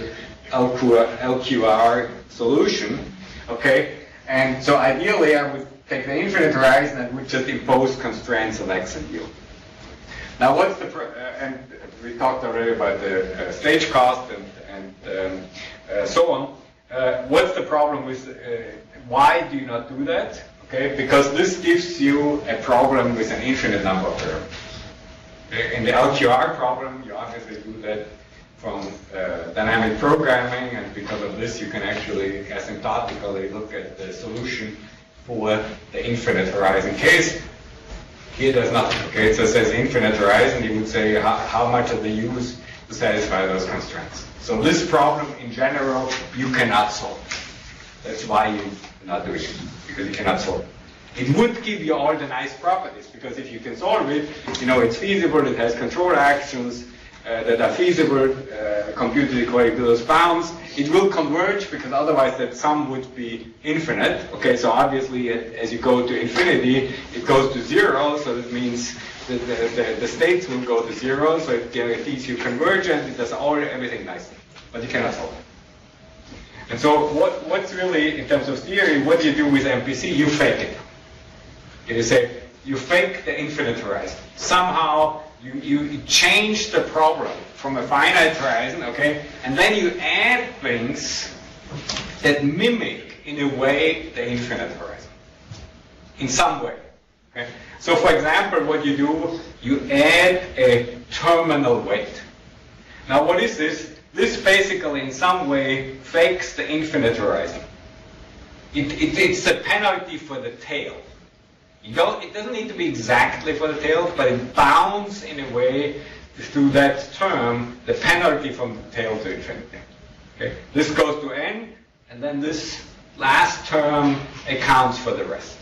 L Q R solution, okay? And so ideally, I would take the infinite horizon and would just impose constraints on X and U. Now, what's the, pro uh, and we talked already about the uh, stage cost and, and um, uh, so on. Uh, what's the problem with, uh, why do you not do that? Okay, because this gives you a problem with an infinite number of terms. Okay? In the L Q R problem, you obviously do that from uh, dynamic programming, and because of this, you can actually asymptotically look at the solution for the infinite horizon case. Here there's nothing, okay? So it says infinite horizon, you would say how, how much of the use to satisfy those constraints. So this problem in general, you cannot solve. That's why you're not doing it, because you cannot solve it. It would give you all the nice properties, because if you can solve it, you know, it's feasible, it has control actions uh, that are feasible, uh, computed according to those bounds. It will converge, because otherwise that sum would be infinite. Okay, so obviously as you go to infinity, it goes to zero, so that means that the, the, the states will go to zero, so it guarantees you convergence, it does all everything nicely, but you cannot solve it. And so what, what's really, in terms of theory, what do you do with M P C? You fake it. You say, you fake the infinite horizon. Somehow you, you change the problem from a finite horizon, okay, and then you add things that mimic, in a way, the infinite horizon. In some way. Okay? So for example, what you do, you add a terminal weight. Now what is this? This basically, in some way, fakes the infinite horizon. It, it, it's a penalty for the tail. You don't, it doesn't need to be exactly for the tail, but it bounds in a way through that term the penalty from the tail to infinity. Okay? This goes to n, and then this last term accounts for the rest.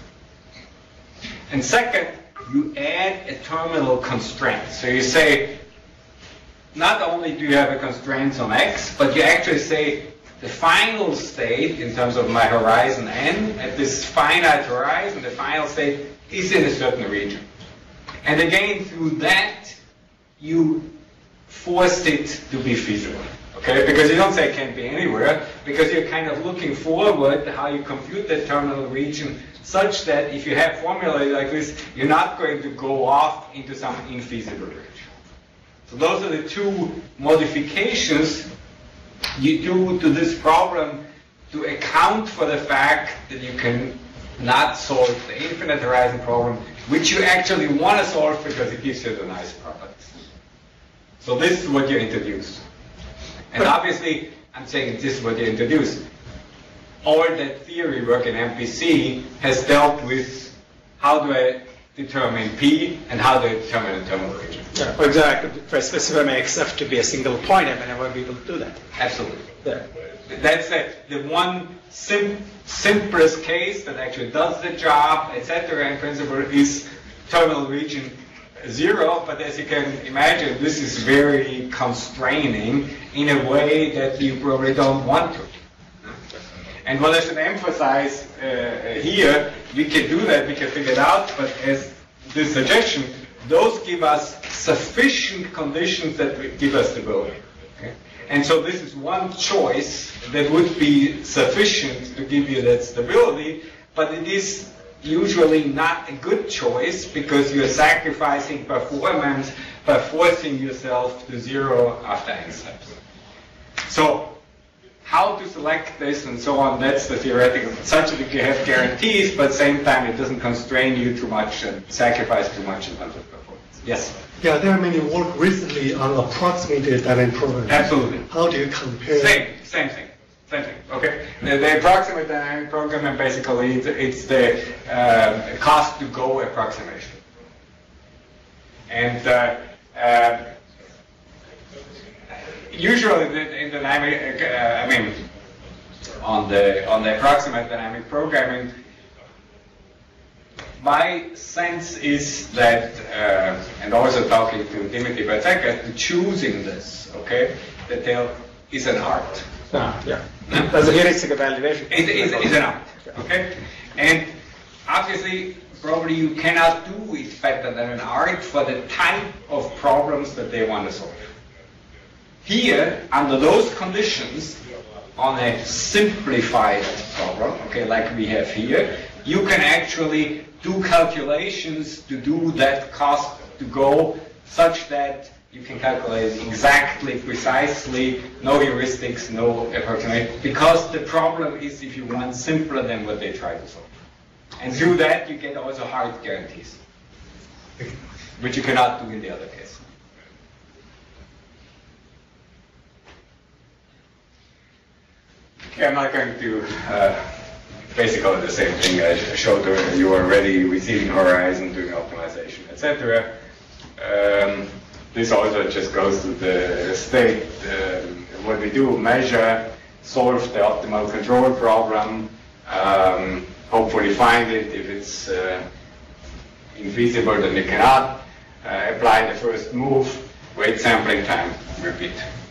And second, you add a terminal constraint. So you say, not only do you have a constraint on x, but you actually say the final state in terms of my horizon n, at this finite horizon, the final state is in a certain region. And again, through that, you force it to be feasible. Okay? Because you don't say it can't be anywhere, because you're kind of looking forward how you compute the terminal region such that if you have formulae like this, you're not going to go off into some infeasible region. So those are the two modifications you do to this problem to account for the fact that you can not solve the infinite horizon problem, which you actually want to solve because it gives you the nice properties. So this is what you introduce. And obviously, I'm saying this is what you introduce. All that theory work in M P C has dealt with how do I determine P and how do I determine the terminal region. Yeah, for example, for specify my X F to be a single point, I'm never be able to do that. Absolutely. Yeah. That's the, the one sim simplest case that actually does the job, et cetera. In principle, is terminal region zero. But as you can imagine, this is very constraining in a way that you probably don't want to. And what I should emphasize uh, here, we can do that, we can figure it out, but as this suggestion, those give us sufficient conditions that give us stability. Okay? And so this is one choice that would be sufficient to give you that stability, but it is usually not a good choice because you're sacrificing performance by forcing yourself to zero after n steps. So how to select this and so on, that's the theoretical. Such that you have guarantees, but at the same time it doesn't constrain you too much and sacrifice too much in terms of performance. Yes? Yeah, there are many work recently on approximated dynamic programming. Absolutely. How do you compare? Same, same thing. Same thing, okay? The, the approximate dynamic programming, basically, it's, it's the uh, cost to go approximation. And uh, uh, usually in dynamic, uh, I mean, on the on the approximate dynamic programming. My sense is that, uh, and also talking to Dimitri Batseka, choosing this, okay, that there is an art. Ah, yeah. There's a heuristic evaluation. It is an art, okay? And obviously, probably you cannot do it better than an art for the type of problems that they want to solve. Here, under those conditions, on a simplified problem, okay, like we have here, you can actually do calculations to do that cost to go such that you can calculate exactly, precisely, no heuristics, no approximation, because the problem is, if you want, simpler than what they try to solve. And through that, you get also hard guarantees, which you cannot do in the other case. Okay, I'm not going to uh, basically the same thing I showed you already, receiving horizon, doing optimization, et cetera. Um, this also just goes to the state. Um, what we do, measure, solve the optimal control problem, um, hopefully find it. If it's uh, infeasible, then we cannot. Uh, apply the first move, wait sampling time, repeat.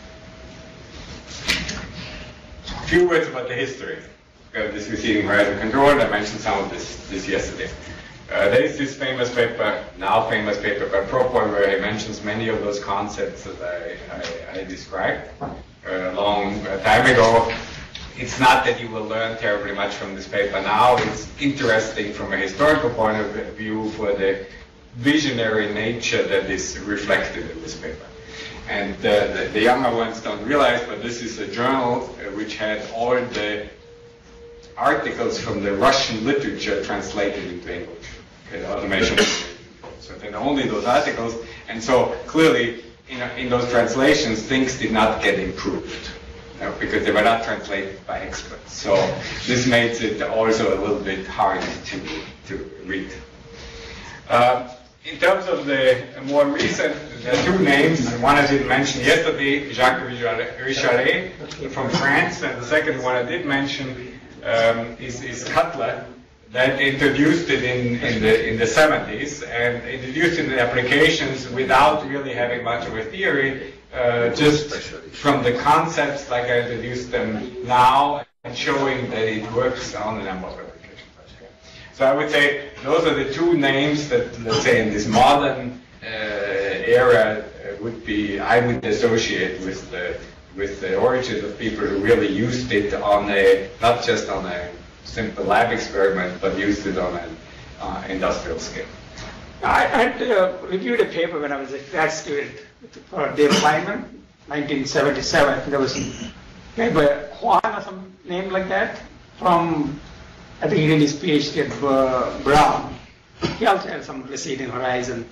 A few words about the history of this receiving horizon control. I mentioned some of this, this yesterday. Uh, there is this famous paper, now famous paper by Propoy, where he mentions many of those concepts that I, I, I described uh, a long time ago. It's not that you will learn terribly much from this paper now. It's interesting from a historical point of view for the visionary nature that is reflected in this paper. And uh, the, the younger ones don't realize, but this is a journal uh, which had all the articles from the Russian literature translated into English. Okay, the automation. So then only those articles, and so clearly in, in those translations things did not get improved, you know, because they were not translated by experts. So this makes it also a little bit hard to, to read. Uh, In terms of the more recent, there are two names. One I didn't mention yesterday, Jacques Richaret from France, and the second one I did mention um, is, is Cutler, that introduced it in, in the in the seventies and introduced it in applications without really having much of a theory, uh, just from the concepts like I introduced them now and showing that it works on a number of applications. So I would say those are the two names that, let's say, in this modern uh, era uh, would be, I would associate with the with the origins of people who really used it on a, not just on a simple lab experiment, but used it on an uh, industrial scale. I had uh, reviewed a paper when I was a grad student for Dave Lyman, nineteen seventy-seven. There was maybe Juan or some name like that from, I think he did his PhD at uh, Brown. He also had some receding horizon.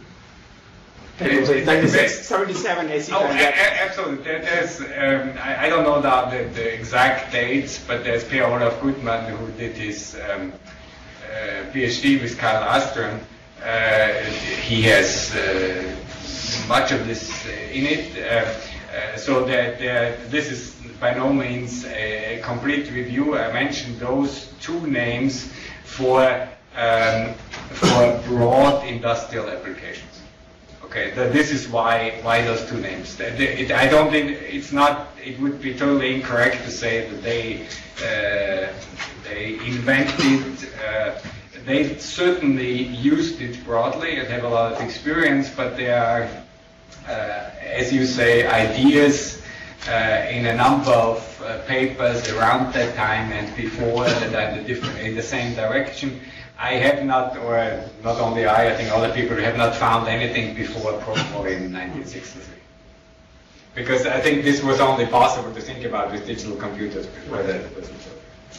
seventy-seven A C. Oh, a- a- absolutely. There, there's, um, I, I don't know the, the, the exact dates, but there's Per Olaf Gutmann who did his um, uh, PhD with Karl Astron. Uh, he has uh, much of this uh, in it. Uh, uh, so that uh, this is by no means a complete review. I mentioned those two names for um, for broad industrial applications. Okay, th this is why why those two names. It, it, I don't think it's not. It would be totally incorrect to say that they uh, they invented. Uh, they certainly used it broadly and have a lot of experience, but they are, uh, as you say, ideas uh, in a number of uh, papers around that time and before that are the different in the same direction. I have not, or not only I, I think other people have not found anything before Propoy in nineteen sixty-three. Because I think this was only possible to think about with digital computers before that wasn't so.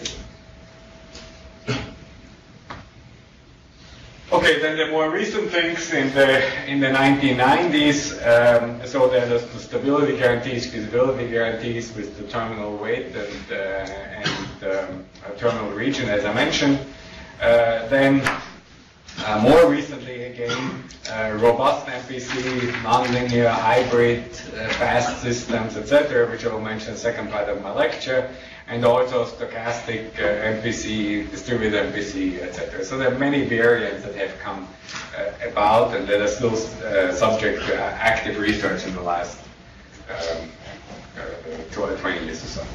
Okay, then the more recent things in the in the nineteen nineties, um, so there are the stability guarantees, feasibility guarantees with the terminal weight and, uh, and um, a terminal region, as I mentioned. Uh, then, uh, more recently again, uh, robust M P C, nonlinear, hybrid, uh, fast systems, et cetera, which I will mention in the second part of my lecture. and also stochastic uh, M P C, distributed M P C, et cetera. So there are many variants that have come uh, about and that are still uh, subject to active research in the last um, uh, twenty years or so.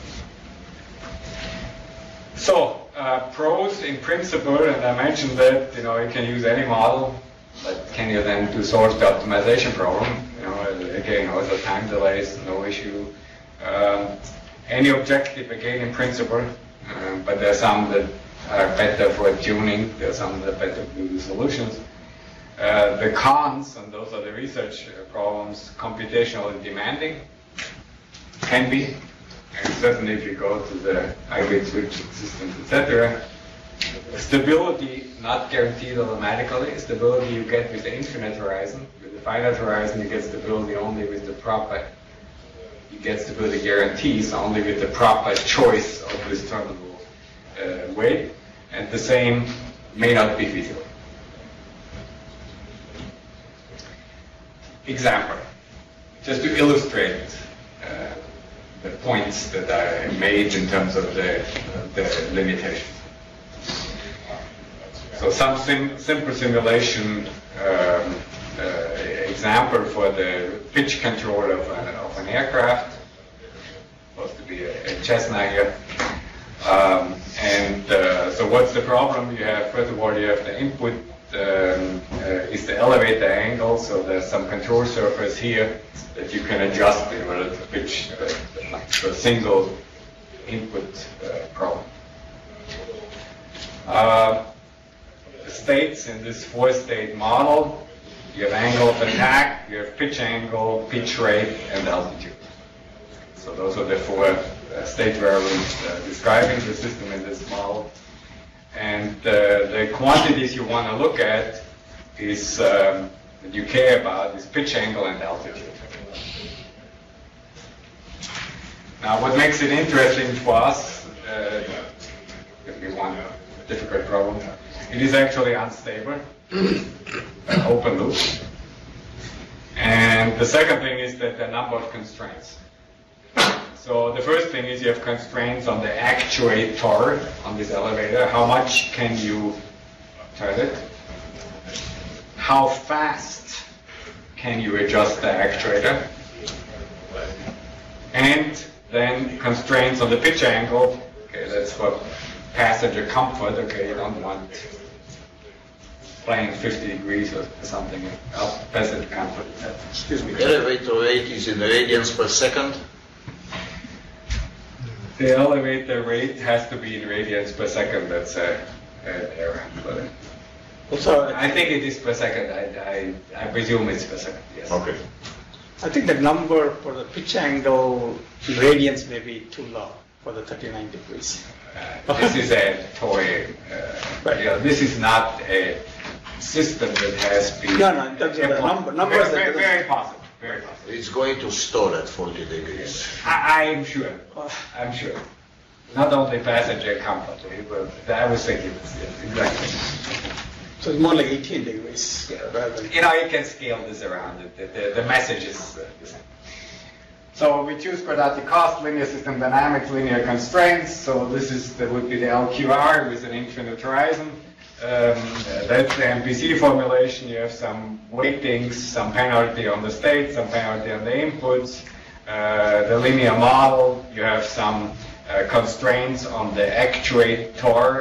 So, uh, pros in principle, and I mentioned that, you know, you can use any model, but can you then do source the optimization problem? You know, again, also time delays, no issue. Um, any objective, again, in principle, um, but there are some that are better for tuning, there are some that are better to do the solutions. Uh, the cons, and those are the research problems, computational and demanding, can be. And certainly if you go to the hybrid switching systems, et cetera. Stability, not guaranteed automatically. Stability you get with the infinite horizon. With the finite horizon, you get stability only with the proper, you get stability guarantees only with the proper choice of this terminal uh, weight. And the same may not be feasible. Example, just to illustrate uh, the points that I made in terms of the, the limitations. So some sim simple simulation um, uh, example for the pitch control of, an, of an aircraft, supposed to be a, a Cessna here. Um, and uh, so what's the problem? You have, first of all, you have the input um, uh, is the elevator angle, so there's some control surface here that you can adjust in order to pitch uh, a single input uh, problem. Uh, the states in this four-state model, you have angle of attack, you have pitch angle, pitch rate, and altitude. So those are the four uh, state variables uh, describing the system in this model. And uh, the quantities you want to look at is um, that you care about is pitch angle and altitude. Now, what makes it interesting for us, uh, if we want a difficult problem, it is actually unstable, an open loop. And the second thing is that there are a number of constraints. So the first thing is you have constraints on the actuator on this elevator. How much can you turn it? How fast can you adjust the actuator? And then constraints on the pitch angle. Okay, that's for passenger comfort. Okay, you don't want flying fifty degrees or something. Passenger comfort. Excuse me. Elevator rate is in radians per second. The elevator rate has to be in radians per second. That's a, an error. But So I think it is per second. I, I, I presume it's per second. Yes. Okay. I think the number for the pitch angle in radians may be too low for the thirty-nine degrees. Uh, this is a toy. Uh, Right. You know, this is not a system that has been. No, no, in terms of the number, numbers. Very, that- very, very possible. Very possible. It's going to stall at forty degrees. I, I'm sure. I'm sure. Not only passenger comfort, but I was thinking this. Yes, exactly. So it's more like eighteen degrees rather than. You know, you can scale this around. The, the, the message is uh, the same. So we choose quadratic cost, linear system dynamics, linear constraints. So this is that would be the L Q R with an infinite horizon. Um, that's the M P C formulation. You have some weightings, some penalty on the state, some penalty on the inputs. Uh, the linear model, you have some uh, constraints on the actuator,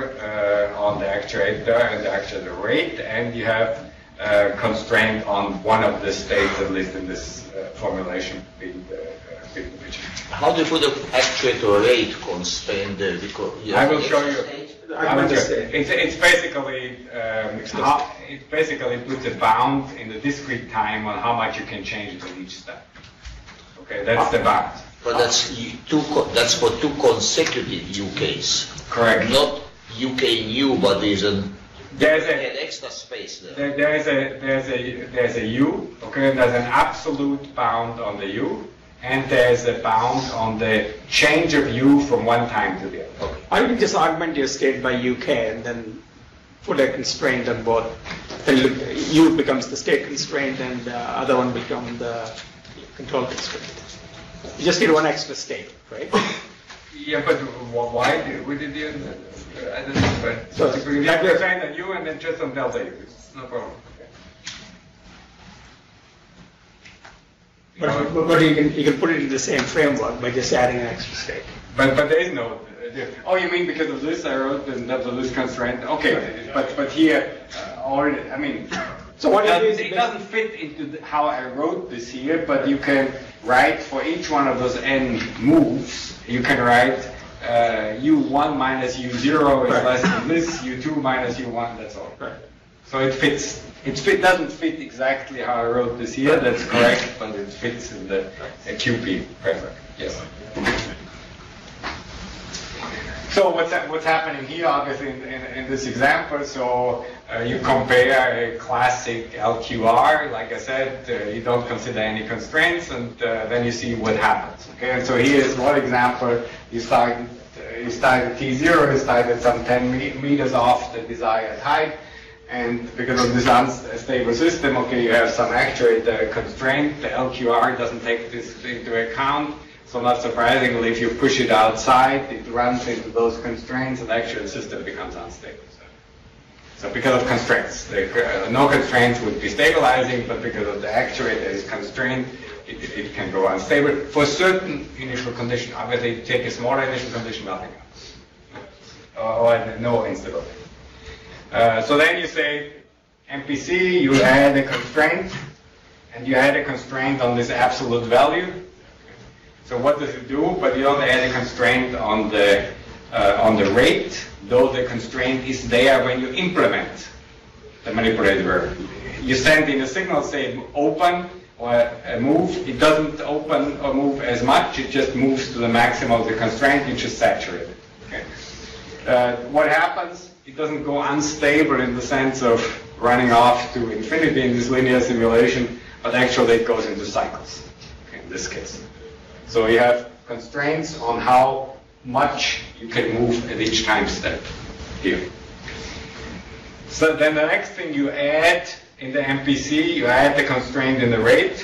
uh, on the actuator and the actuator rate, and you have uh, constraint on one of the states, at least in this uh, formulation, being the, uh, being the pitch. How do you put the actuator rate constraint there? Because you I have will an show extra you. state? I will show you. It's, it's basically um, how, it basically puts a bound in the discrete time on how much you can change it in each step. Okay, that's the bound. But that's y- two. Co- that's for two consecutive U Ks. Correct. Not U K in U, but there's an, There's an a extra space there. there, there is a there's a there's a U. Okay, and there's an absolute bound on the U, and there's a bound on the change of U from one time to the other. Okay. Or you can just augment your state by U K and then put a constraint on both. Then U becomes the state constraint and the other one becomes the control constraint. You just need one extra state, right? Yeah, but wh- why did we did you? uh, I don't know. But So, so we have to find on U and then just on delta U. It's no problem. You know, But, but you can you can put it in the same framework by just adding an extra state. But but there is no. uh, there- Oh, you mean because of this I wrote the nevertheless constraint? Okay, but but here, uh, already, I mean, So what it it is, doesn't, it doesn't fit into the, how I wrote this here, but you can write for each one of those n moves, you can write uh, u one minus u zero is Right. less than this, u two minus u one, that's all. Right. So it fits. It fit, doesn't fit exactly how I wrote this here, that's correct, but it fits in the uh, Q P framework. Yes. So what's ha- what's happening here, obviously, in, in, in this example? So uh, you compare a classic L Q R, like I said, uh, you don't consider any constraints, and uh, then you see what happens. Okay, and so here is one example. You start uh, you start at T zero, you start at some ten me- meters off the desired height. And because of this unstable system, okay, you have some actuator constraint. The L Q R doesn't take this into account. So not surprisingly, if you push it outside, it runs into those constraints, and actually the system becomes unstable. So because of constraints, the, uh, no constraints would be stabilizing, but because of the actuator is constrained, it, it can go unstable. For certain initial condition, obviously, you take a smaller initial condition, nothing else. Or, or no instability. Uh, so then you say, M P C, you add a constraint, and you add a constraint on this absolute value. So what does it do? But you don't add a constraint on the uh, on the rate, though the constraint is there when you implement the manipulated variable. You send in a signal, say open or uh, move. It doesn't open or move as much. It just moves to the maximum of the constraint. You just saturate it. Okay. Uh, what happens? It doesn't go unstable in the sense of running off to infinity in this linear simulation, but actually it goes into cycles, okay, in this case. So you have constraints on how much you can move at each time step here. So then the next thing you add in the M P C, you add the constraint in the rate.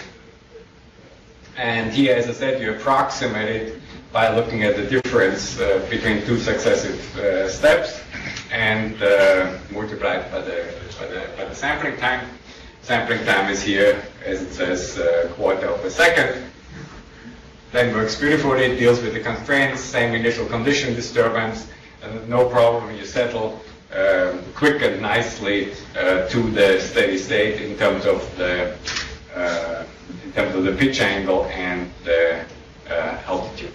And here, as I said, you approximate it by looking at the difference uh, between two successive uh, steps and uh, multiply it by the, by, the, by the sampling time. Sampling time is here, as it says, uh, quarter of a second. Then works beautifully, it deals with the constraints, same initial condition disturbance, and no problem, you settle um, quick and nicely uh, to the steady state in terms of the uh, in terms of the pitch angle and the uh, altitude.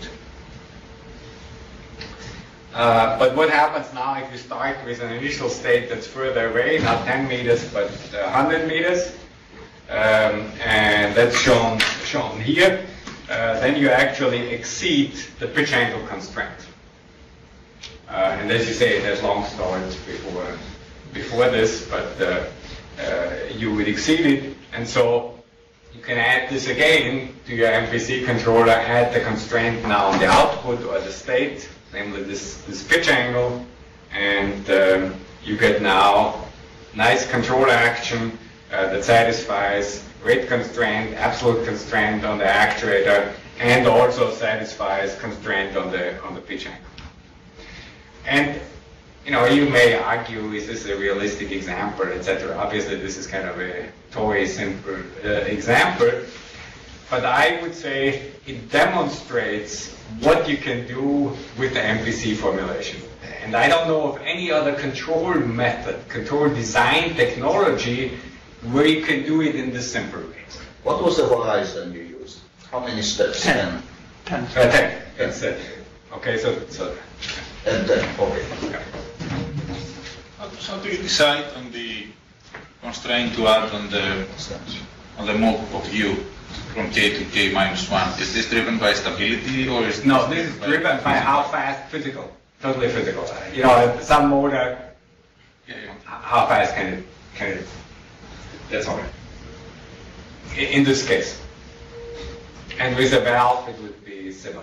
Uh, but what happens now if you start with an initial state that's further away, not ten meters, but uh, one hundred meters, um, and that's shown, shown here, uh, then you actually exceed the pitch angle constraint. Uh, and as you say, it has long stories before, before this, but uh, uh, you would exceed it, and so you can add this again to your M P C controller, add the constraint now on the output or the state, namely this, this pitch angle, and um, you get now nice controller action uh, that satisfies rate constraint, absolute constraint on the actuator, and also satisfies constraint on the on the pitch angle. And you know, you may argue, is this a realistic example, et cetera. Obviously, this is kind of a toy, simple uh, example, but I would say it demonstrates what you can do with the M P C formulation. And I don't know of any other control method, control design technology, where you can do it in this simple way. What was the horizon you used? How many steps? Ten. Ten. Uh, ten. That's it. Okay, so so. And then, okay. Yeah. How do you decide on the constraint to add on the on the move of u from k to k minus one? Is this driven by stability or is No, this is driven by how fast physical, totally physical. You know, some motor, Yeah, yeah. how fast can it, can it, that's all. In, in this case. And with a valve, it would be similar.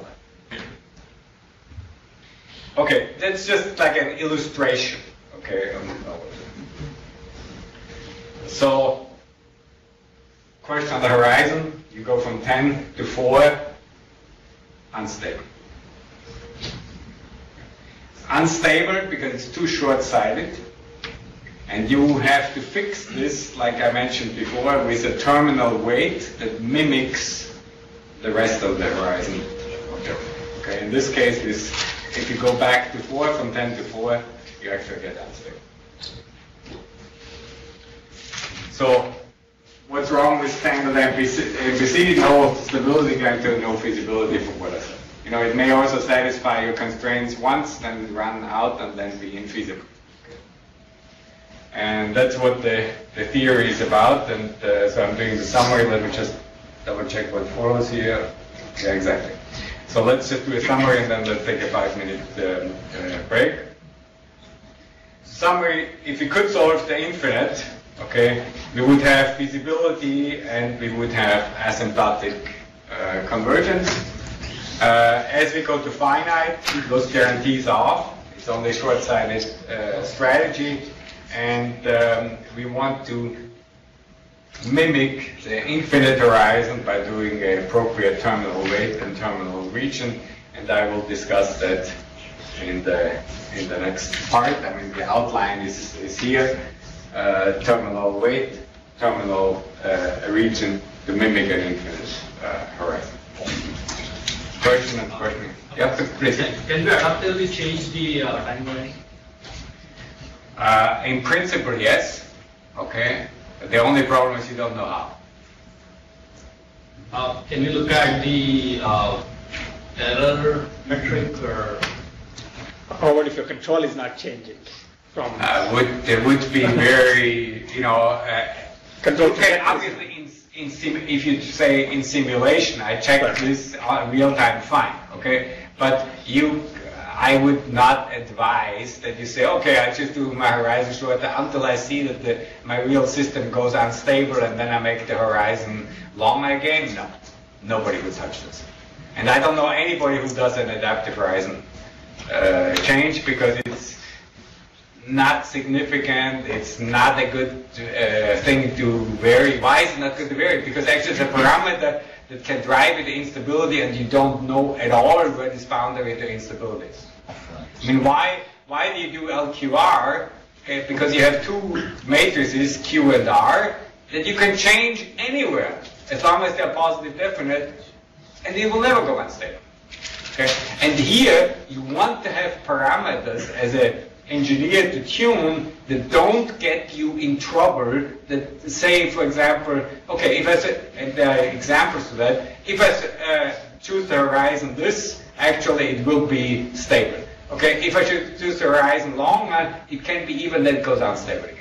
Okay, that's just like an illustration. Okay. Um, so, question on the horizon, you go from ten to four, unstable. unstable because it's too short-sighted. And you have to fix this, like I mentioned before, with a terminal weight that mimics the rest of the horizon object. Okay, in this case, this, if you go back to four, from ten to four, you actually get unstable. So, what's wrong with standard M P C? No stability guarantee, no feasibility for what I said. You know, it may also satisfy your constraints once, then run out, and then be infeasible. Okay. And that's what the, the theory is about. And uh, so I'm doing the summary. Let me just double check what follows here. Yeah, exactly. So let's just do a summary, and then let's take a five-minute um, uh, break. Summary: if we could solve the infinite, okay, we would have feasibility and we would have asymptotic uh, convergence. Uh, as we go to finite, those guarantees are off. It's only a short-sighted uh, strategy, and um, we want to mimic the infinite horizon by doing an appropriate terminal weight and terminal region, and I will discuss that in the in the next part. I mean, the outline is, is here. Uh, terminal weight, terminal uh, region to mimic an infinite uh, horizon. Question and question. Yeah, please. Can we adaptively change the uh, timeline? Uh, in principle, yes. Okay. But the only problem is you don't know how. Uh, can you look at the uh, error metric or? Or what if your control is not changing? From uh, would there would be very, you know, uh, control. Okay, obviously, in, in sim, if you say in simulation, I check right. this uh, real time, fine, okay. But you, I would not advise that you say, okay, I just do my horizon shorter until I see that the, my real system goes unstable, and then I make the horizon long again. No, nobody would touch this, and I don't know anybody who does an adaptive horizon uh, change because it's not significant. It's not a good uh, thing to vary. Why is it not good to vary? Because actually it's a parameter that can drive the instability, and you don't know at all where this boundary to instability is. I mean, why why do you do L Q R? Okay, because you have two matrices, Q and R, that you can change anywhere as long as they're positive definite, and they will never go unstable. Okay, and here you want to have parameters as a engineer to tune that don't get you in trouble, that say, for example, okay, if I say, and there are examples to that, if I uh, choose the horizon this, actually it will be stable. Okay, if I should choose the horizon longer, it can be even that it goes unstable again.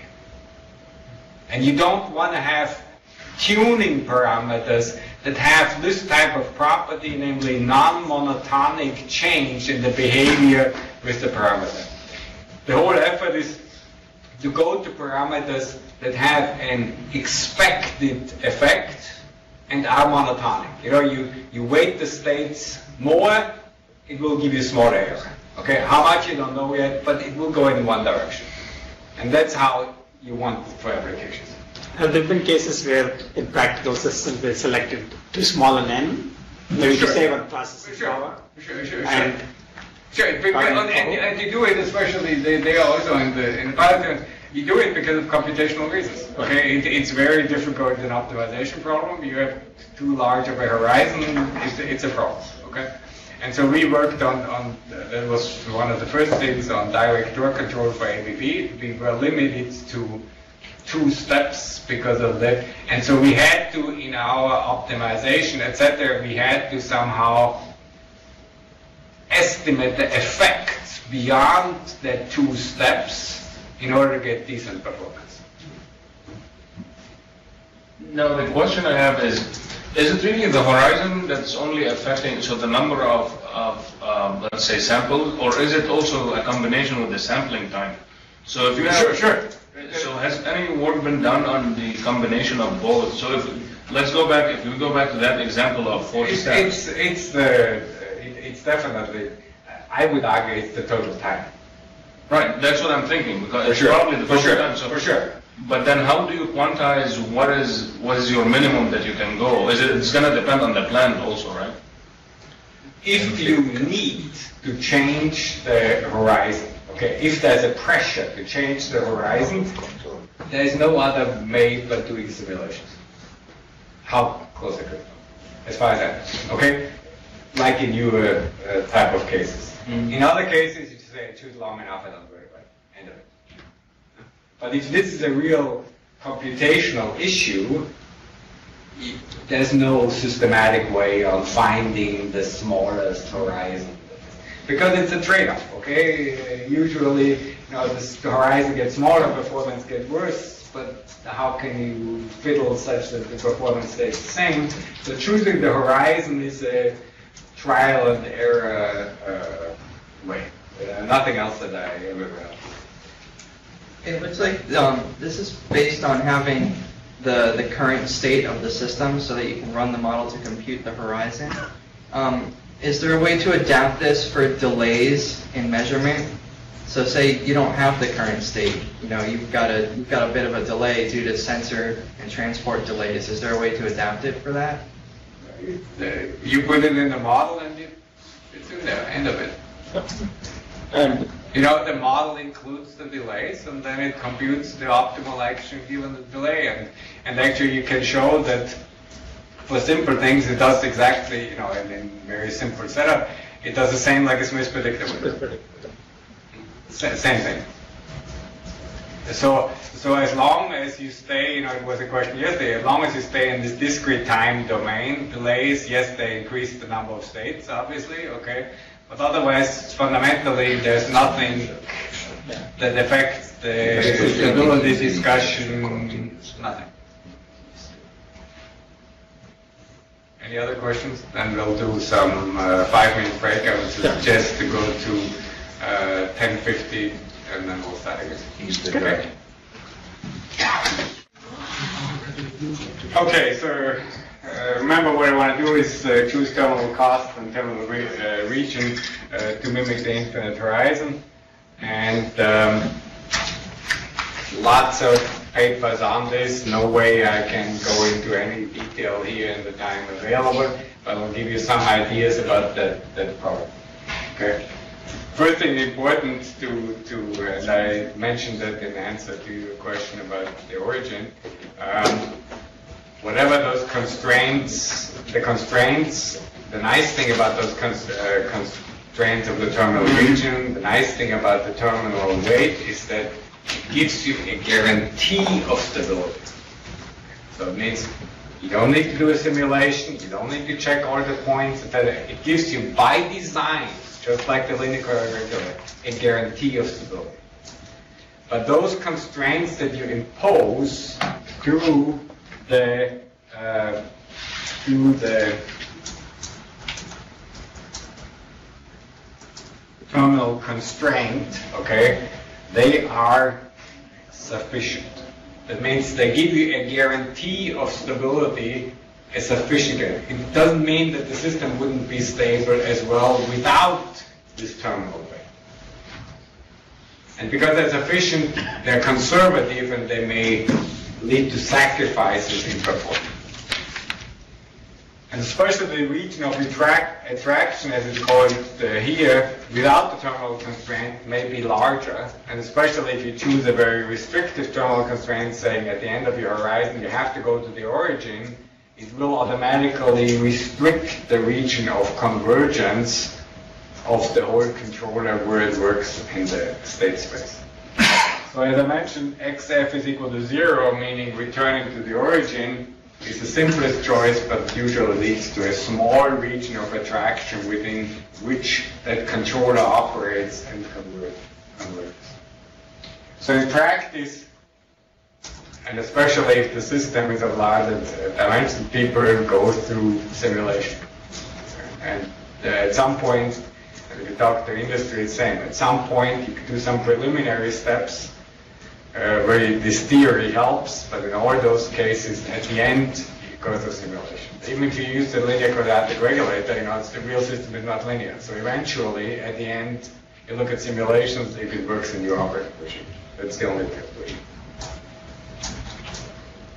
And you don't want to have tuning parameters that have this type of property, namely non-monotonic change in the behavior with the parameter. The whole effort is to go to parameters that have an expected effect and are monotonic. You know, you, you weight the states more, it will give you smaller error. Okay, how much you don't know yet, but it will go in one direction. And that's how you want it for applications. Have there been cases where in practical systems they selected too small an n, maybe sure. to save on processing Sure, power? sure, sure, sure. And Sure, because, and, and you do it especially, they, they are also in the, in the Python, you do it because of computational reasons. Okay, it, it's very difficult an optimization problem. You have too large of a horizon, it's, it's a problem. Okay, and so we worked on, on, that was one of the first things on direct torque control for A B B. We were limited to two steps because of that. And so we had to, in our optimization, et cetera, we had to somehow estimate the effects beyond the two steps in order to get decent performance. Now the question I have is, is it really the horizon that's only affecting, so the number of, of um, let's say, samples, or is it also a combination with the sampling time? So if you have, Sure, sure. So has any work been done on the combination of both? So if, let's go back, if we go back to that example of four It's, steps. it's, it's the, it, it's definitely, I would argue it's the total time. Right, that's what I'm thinking, because For it's sure. probably the For total sure. time. So For sure. But then how do you quantize what is what is your minimum that you can go? Is it, it's going to depend on the plan also, right? if you need to change the horizon, okay, if there's a pressure to change the horizon, there is no other way but doing simulations. How close it could, as far as that, okay? Like in your uh, type of cases. Mm-hmm. In other cases, you just say, choose long enough, I don't worry about it, end of it. But if this is a real computational issue, there's no systematic way of finding the smallest horizon. Because it's a trade-off, okay? Usually, you know, this, the horizon gets smaller, performance gets worse, but how can you fiddle such that the performance stays the same? So choosing the horizon is a trial and error uh, way. Uh, nothing else that I ever read. It looks like um, this is based on having the, the current state of the system so that you can run the model to compute the horizon. Um, is there a way to adapt this for delays in measurement? So say you don't have the current state, you know, you've got a, you've got a bit of a delay due to sensor and transport delays. Is there a way to adapt it for that? You put it in the model and you, it's in there, end of it. And you know, the model includes the delays, and then it computes the optimal action given the delay. And, and actually, you can show that for simple things, it does exactly, you know, in, in very simple setup, it does the same like a Smith predictive. Same thing. So, so as long as you stay, you know, it was a question yesterday, as long as you stay in this discrete time domain, delays, yes, they increase the number of states, obviously, okay. But otherwise, fundamentally, there's nothing that affects the stability discussion, nothing. Any other questions? Then we'll do some uh, five-minute break. I would suggest to go to uh, ten fifty, and then we'll start again. Okay. Okay, so uh, remember what I want to do is uh, choose terminal cost and terminal re uh, region uh, to mimic the infinite horizon. And um, lots of papers on this. No way I can go into any detail here in the time available, but I'll give you some ideas about that, that problem. Okay. First thing important to, to and I mentioned that in answer to your question about the origin, um, whatever those constraints, the constraints, the nice thing about those cons uh, constraints of the terminal region, the nice thing about the terminal weight is that it gives you a guarantee of stability. So it means you don't need to do a simulation, you don't need to check all the points, et cetera. It gives you by design, just like the linear regulator, a guarantee of stability. But those constraints that you impose through the uh, through the terminal constraint, okay, they are sufficient. That means they give you a guarantee of stability, a sufficient guarantee. It doesn't mean that the system wouldn't be stable as well without this terminal weight. And because they're sufficient, they're conservative, and they may lead to sacrifices in performance. And especially the region of attract attraction, as it's called uh, here, without the terminal constraint may be larger. And especially if you choose a very restrictive terminal constraint, saying at the end of your horizon you have to go to the origin, it will automatically restrict the region of convergence of the whole controller where it works in the state space. So as I mentioned, X F is equal to zero, meaning returning to the origin is the simplest choice, but usually leads to a small region of attraction within which that controller operates and converges. So in practice, and especially if the system is of larger dimension, people go through simulation. And uh, at some point, if you talk to industry, it's the same. At some point, you could do some preliminary steps Uh, where this theory helps, but in all those cases, at the end, you go through simulation. Even if you use the linear quadratic regulator, you know, it's, the real system is not linear. So eventually, at the end, you look at simulations if it works in your operating regime. That's the only calculation.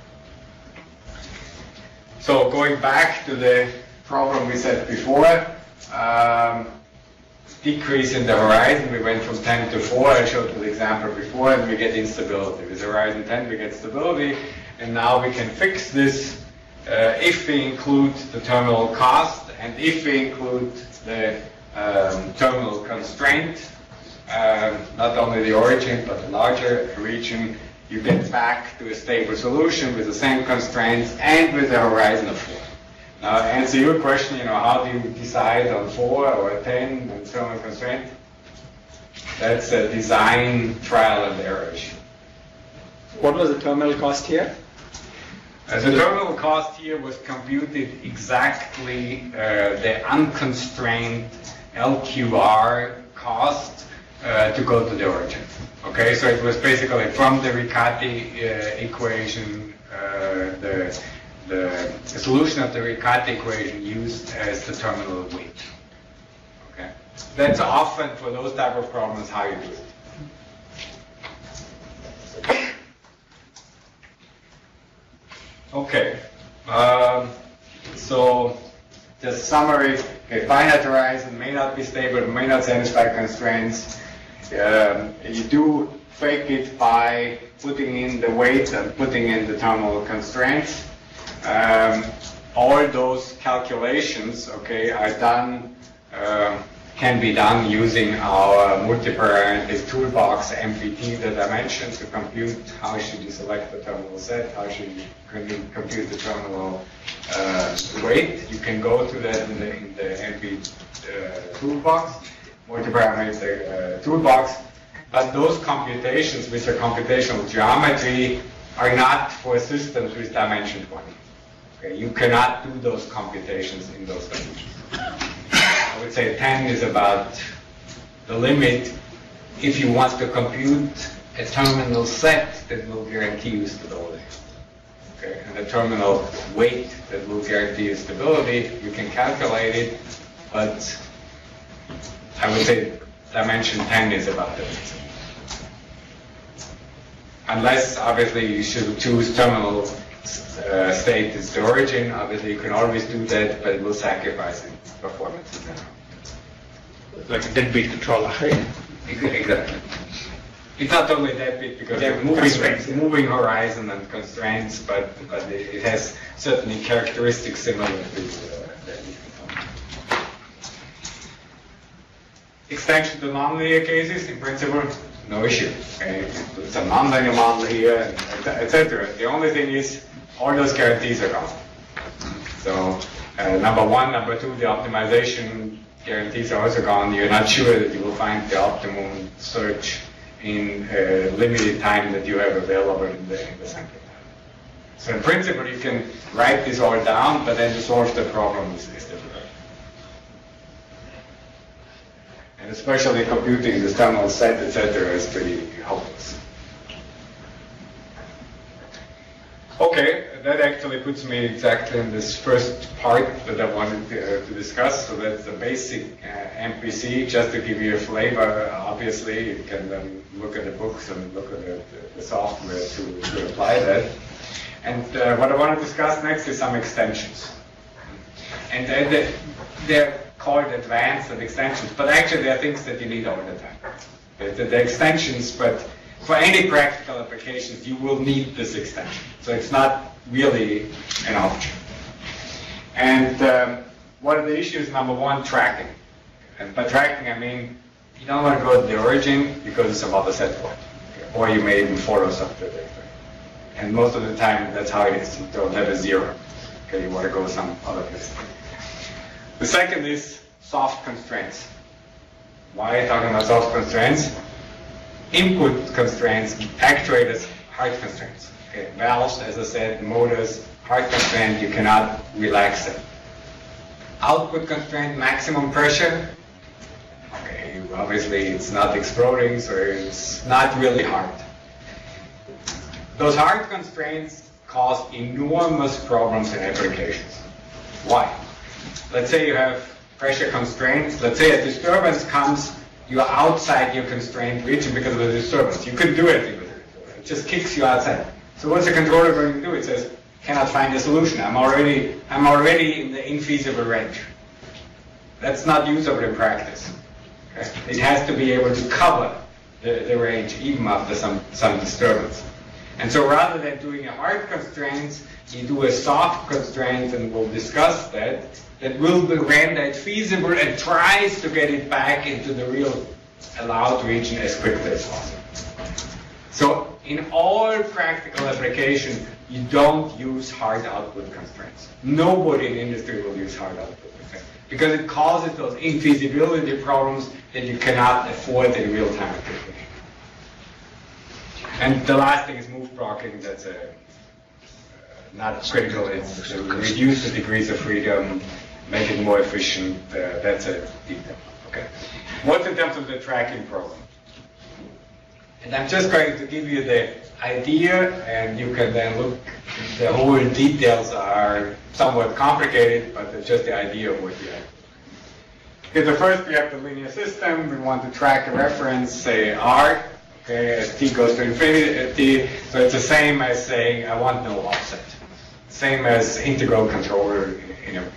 So going back to the problem we said before, um, decrease in the horizon. We went from ten to four. I showed you the example before, and we get instability. With horizon ten, we get stability, and now we can fix this uh, if we include the terminal cost and if we include the um, terminal constraint, um, not only the origin but the larger region. You get back to a stable solution with the same constraints and with a horizon of four. Now, to answer your question, you know, how do you decide on four or ten and terminal constraint? That's a design trial and error issue. What was the terminal cost here? Uh, the terminal cost here was computed exactly uh, the unconstrained L Q R cost uh, to go to the origin. Okay, so it was basically from the Riccati uh, equation, uh, the, the solution of the Riccati equation used as the terminal weight. Okay, that's often for those type of problems how you do it. Okay, um, so the summary: okay, finite horizon may not be stable, may not satisfy constraints. Um, you do fake it by putting in the weight and putting in the terminal constraints. Um, all those calculations, okay, are done, uh, can be done using our multi-parameter toolbox M P T that I mentioned to compute how should you select the terminal set, how should you compute the terminal uh, weight. You can go to that in the, in the M P T uh, toolbox. Multi-parameter uh, toolbox, but those computations, which are computational geometry, are not for systems with dimension twenty. Okay, you cannot do those computations in those dimensions. I would say ten is about the limit if you want to compute a terminal set that will guarantee you stability. Okay, and the terminal weight that will guarantee you stability, you can calculate it, but I would say dimension ten is about the limit. Unless, obviously, you should choose terminal uh, state as the origin. Obviously, you can always do that, but it will sacrifice in performance. Like a deadbeat controller, right? Exactly. It's not only deadbeat because Yeah, you're moving, constraints. moving horizon and constraints, but, but it, it has certainly characteristics similar to uh, deadbeat controller. Extension to nonlinear cases, in principle, no issue. Okay? It's a nonlinear model here, et cetera. The only thing is, all those guarantees are gone. So, uh, number one, number two, the optimization guarantees are also gone. You're not sure that you will find the optimum search in a limited time that you have available in the, in the sampling. So, in principle, you can write this all down, but then to solve the problem is, is difficult. And especially computing the terminal set, et cetera, is pretty hopeless. Okay, that actually puts me exactly in this first part that I wanted to, uh, to discuss. So that's the basic uh, M P C. Just to give you a flavor, obviously, you can then look at the books and look at the, the software to, to apply that. And uh, what I want to discuss next is some extensions. And uh, the, they're called advanced and extensions, but actually there are things that you need all the time. Okay, the, the extensions, but for any practical applications, you will need this extension. So it's not really an option. And um, what are the issues? Number one, tracking. And by tracking, I mean, you don't want to go to the origin because it's a multi-set point. Okay? Or you may even follow some trajectory. And most of the time, that's how it is. You don't have a zero. Okay, you want to go some other place. The second is soft constraints. Why are you talking about soft constraints? Input constraints, actuators, hard constraints. Okay, valves, as I said, motors, hard constraint, you cannot relax them. Output constraint, maximum pressure. Okay, obviously it's not exploding, so it's not really hard. Those hard constraints cause enormous problems in applications. Why? Let's say you have pressure constraints. Let's say a disturbance comes, you are outside your constrained region because of the disturbance. You couldn't do anything with it. It just kicks you outside. So what's the controller going to do? It says, cannot find a solution. I'm already, I'm already in the infeasible range. that's not usable in practice. Okay? It has to be able to cover the, the range even after some, some disturbance. And so rather than doing a hard constraint, you do a soft constraint, and we'll discuss that, that will render it feasible and tries to get it back into the real allowed region as quickly as possible. So in all practical application, you don't use hard output constraints. Nobody in industry will use hard output constraints because it causes those infeasibility problems that you cannot afford in real-time application. And the last thing is move blocking. That's a, uh, not critical. It's to reduce the degrees of freedom, make it more efficient. Uh, that's a detail. Okay. What's in terms of the tracking problem? And I'm just going to give you the idea, and you can then look. The whole details are somewhat complicated, but it's just the idea of what you have. Okay, so first we have the linear system. We want to track a reference, say R. Okay, as t goes to infinity, so it's the same as saying I want no offset. Same as integral controller, you know.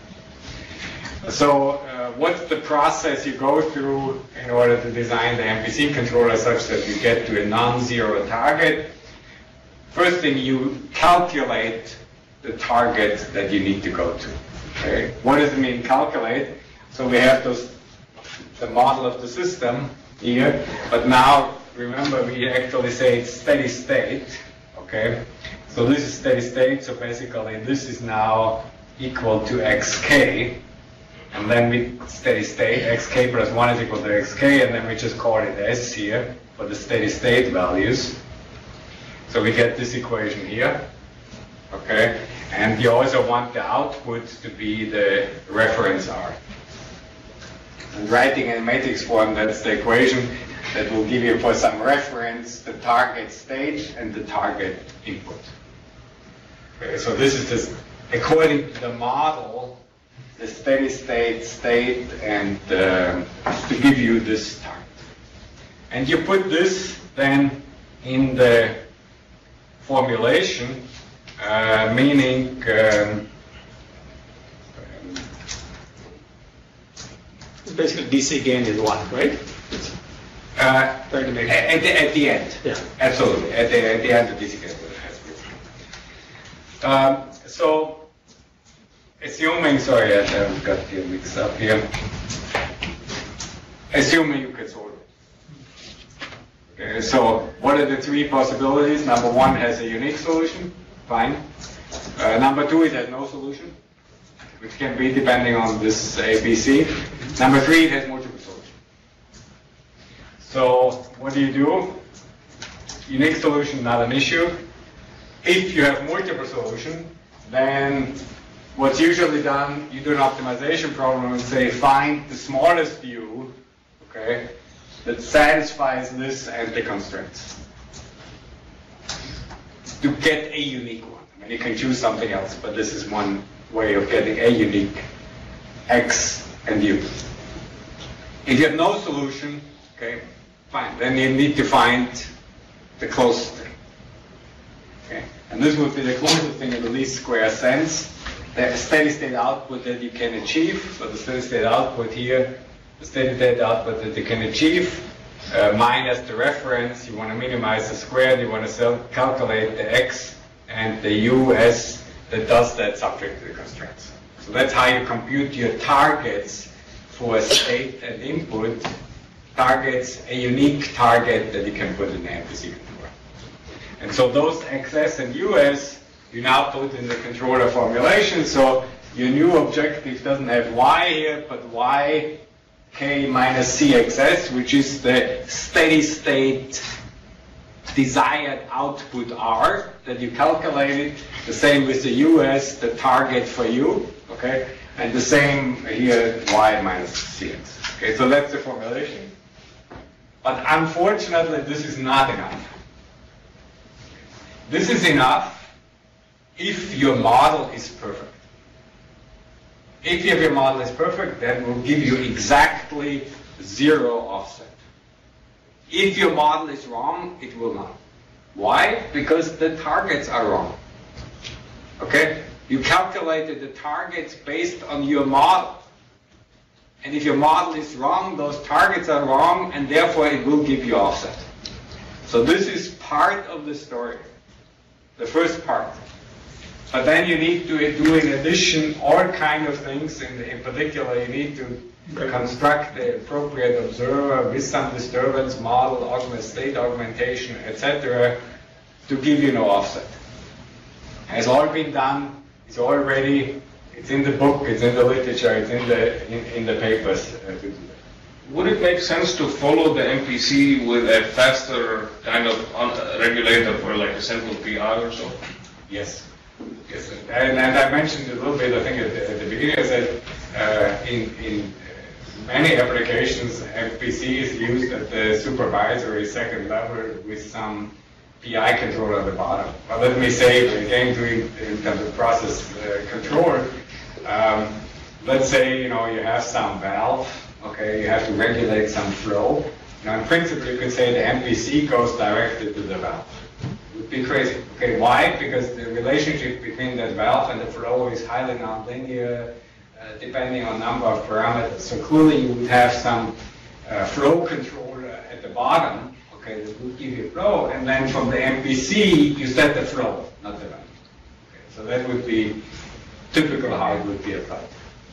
So uh, what's the process you go through in order to design the M P C controller such that you get to a non-zero target? First thing, you calculate the target that you need to go to. Okay? What does it mean, calculate? So we have those, the model of the system here, but now remember we actually say it's steady state. Okay? So this is steady state, so basically this is now equal to xk. And then we steady state, xk plus one is equal to xk, and then we just call it s here for the steady state values. So we get this equation here, okay? And you also want the output to be the reference R. And writing in matrix form, that's the equation that will give you for some reference the target state and the target input. Okay, so this is just, according to the model, the steady state, state, and uh, to give you this target. And you put this then in the formulation, uh, meaning um, basically D C gain is one, right? uh, Trying to make at, the, at the end. Yeah. Absolutely. At the, at the end of D C gain. Um, so, assuming, sorry, I've got you mixed up here. Assuming you can solve it. Okay, so what are the three possibilities? Number one has a unique solution, fine. Uh, number two, it has no solution, which can be depending on this A B C. Number three, it has multiple solutions. So what do you do? Unique solution, not an issue. If you have multiple solution, then what's usually done, you do an optimization problem and say, find the smallest view, okay, that satisfies this and the constraints to get a unique one. I mean, you can choose something else, but this is one way of getting a unique X and U. If you have no solution, okay, fine, then you need to find the closest thing. Okay? And this would be the closest thing in the least square sense. The steady state output that you can achieve, so the steady state output here, the steady state output that you can achieve, uh, minus the reference, you want to minimize the squared, you want to calculate the X and the U S that does that subject to the constraints. So that's how you compute your targets for state and input, targets, a unique target that you can put in the M P C controller. And so those X S and U S you now put in the controller formulation, so your new objective doesn't have Y here, but Y K minus C X S, which is the steady state desired output R that you calculated. The same with the U S, the target for you, okay? And the same here, Y minus C X. Okay, so that's the formulation. But unfortunately, this is not enough. This is enough if your model is perfect. If your model is perfect, then we'll give you exactly zero offset. If your model is wrong, it will not. Why? Because the targets are wrong. Okay? You calculated the targets based on your model. And if your model is wrong, those targets are wrong, and therefore it will give you offset. So this is part of the story, the first part. But then you need to do in addition all kind of things. In, in particular, you need to construct the appropriate observer with some disturbance model, augment state augmentation, et cetera, to give you no offset. Has all been done. It's all ready. It's in the book. It's in the literature. It's in the in, in the papers. Would it make sense to follow the M P C with a faster kind of regulator for like a simple P I or so? Yes. Yes. And, and I mentioned a little bit, I think, at the, at the beginning, I said uh, in, in many applications, M P C is used at the supervisory second level with some P I control at the bottom. But let me say, again, doing in terms of process uh, control, um, let's say, you know, you have some valve, okay, you have to regulate some flow. Now, in principle, you could say the M P C goes directly to the valve. It would be crazy. Okay, why? Because the relationship between that valve and the flow is highly nonlinear, uh, depending on number of parameters. So clearly, you would have some uh, flow control uh, at the bottom. Okay, that would give you flow, and then from the M P C, you set the flow, not the valve. Okay, so that would be typical how it would be applied.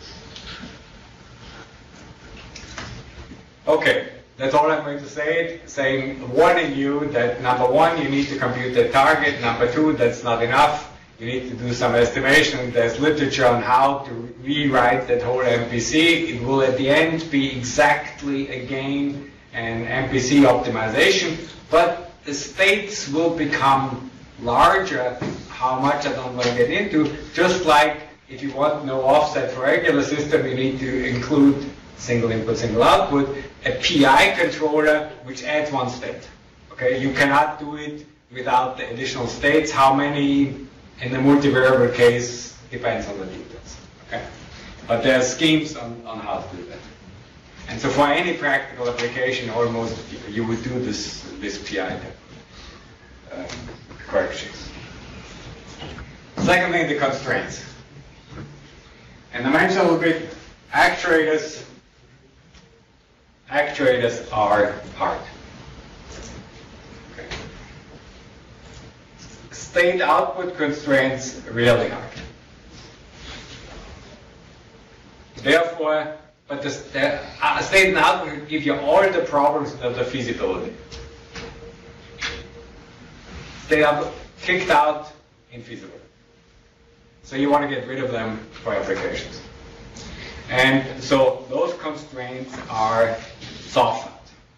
Okay, that's all I'm going to say. Saying, warning you that number one, you need to compute the target. Number two, that's not enough. You need to do some estimation. There's literature on how to rewrite that whole M P C. It will at the end be exactly again and M P C optimization, but the states will become larger. How much I don't want to get into. Just like if you want no offset for regular system, you need to include single input, single output, a P I controller which adds one state. Okay, you cannot do it without the additional states. How many in the multivariable case depends on the details. Okay, but there are schemes on, on how to do that. And so for any practical application, almost you would do this, this P I uh, corrections. Second thing, the constraints. And I mentioned a little bit, actuators, actuators are hard. Okay. State output constraints, really hard. Therefore, but the, the uh, state and output will give you all the problems of the feasibility. State output kicked out, infeasible. So you want to get rid of them for applications. And so those constraints are softened.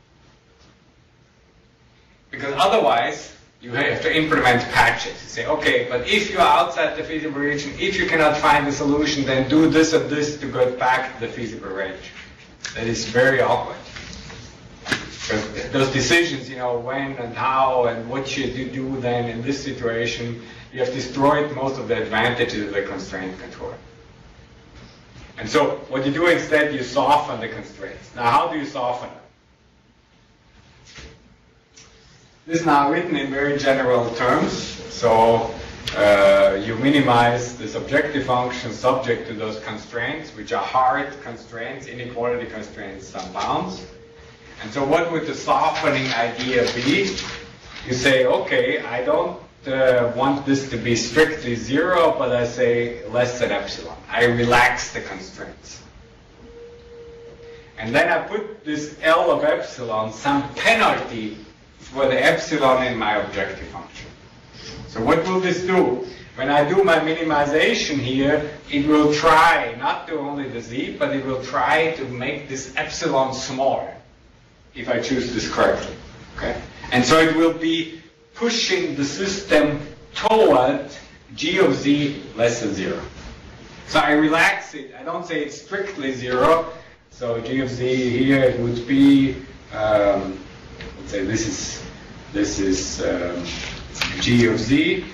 Because otherwise, you have to implement patches. You say, okay, but if you are outside the feasible region, if you cannot find the solution, then do this and this to get back to the feasible range. That is very awkward. Because those decisions, you know, when and how and what should you do then in this situation, you have destroyed most of the advantages of the constraint control. And so what you do instead, you soften the constraints. Now, how do you soften them? This is now written in very general terms. So uh, you minimize this objective function subject to those constraints, which are hard constraints, inequality constraints, some bounds. And so what would the softening idea be? You say, okay, I don't uh, want this to be strictly zero, but I say less than epsilon. I relax the constraints. And then I put this L of epsilon, some penalty for the epsilon in my objective function. So what will this do? When I do my minimization here, it will try not to only the z, but it will try to make this epsilon smaller, if I choose this correctly. Okay? And so it will be pushing the system toward g of z less than zero. So I relax it. I don't say it's strictly zero. So g of z here it would be, um, let's say this is this is um, g of z.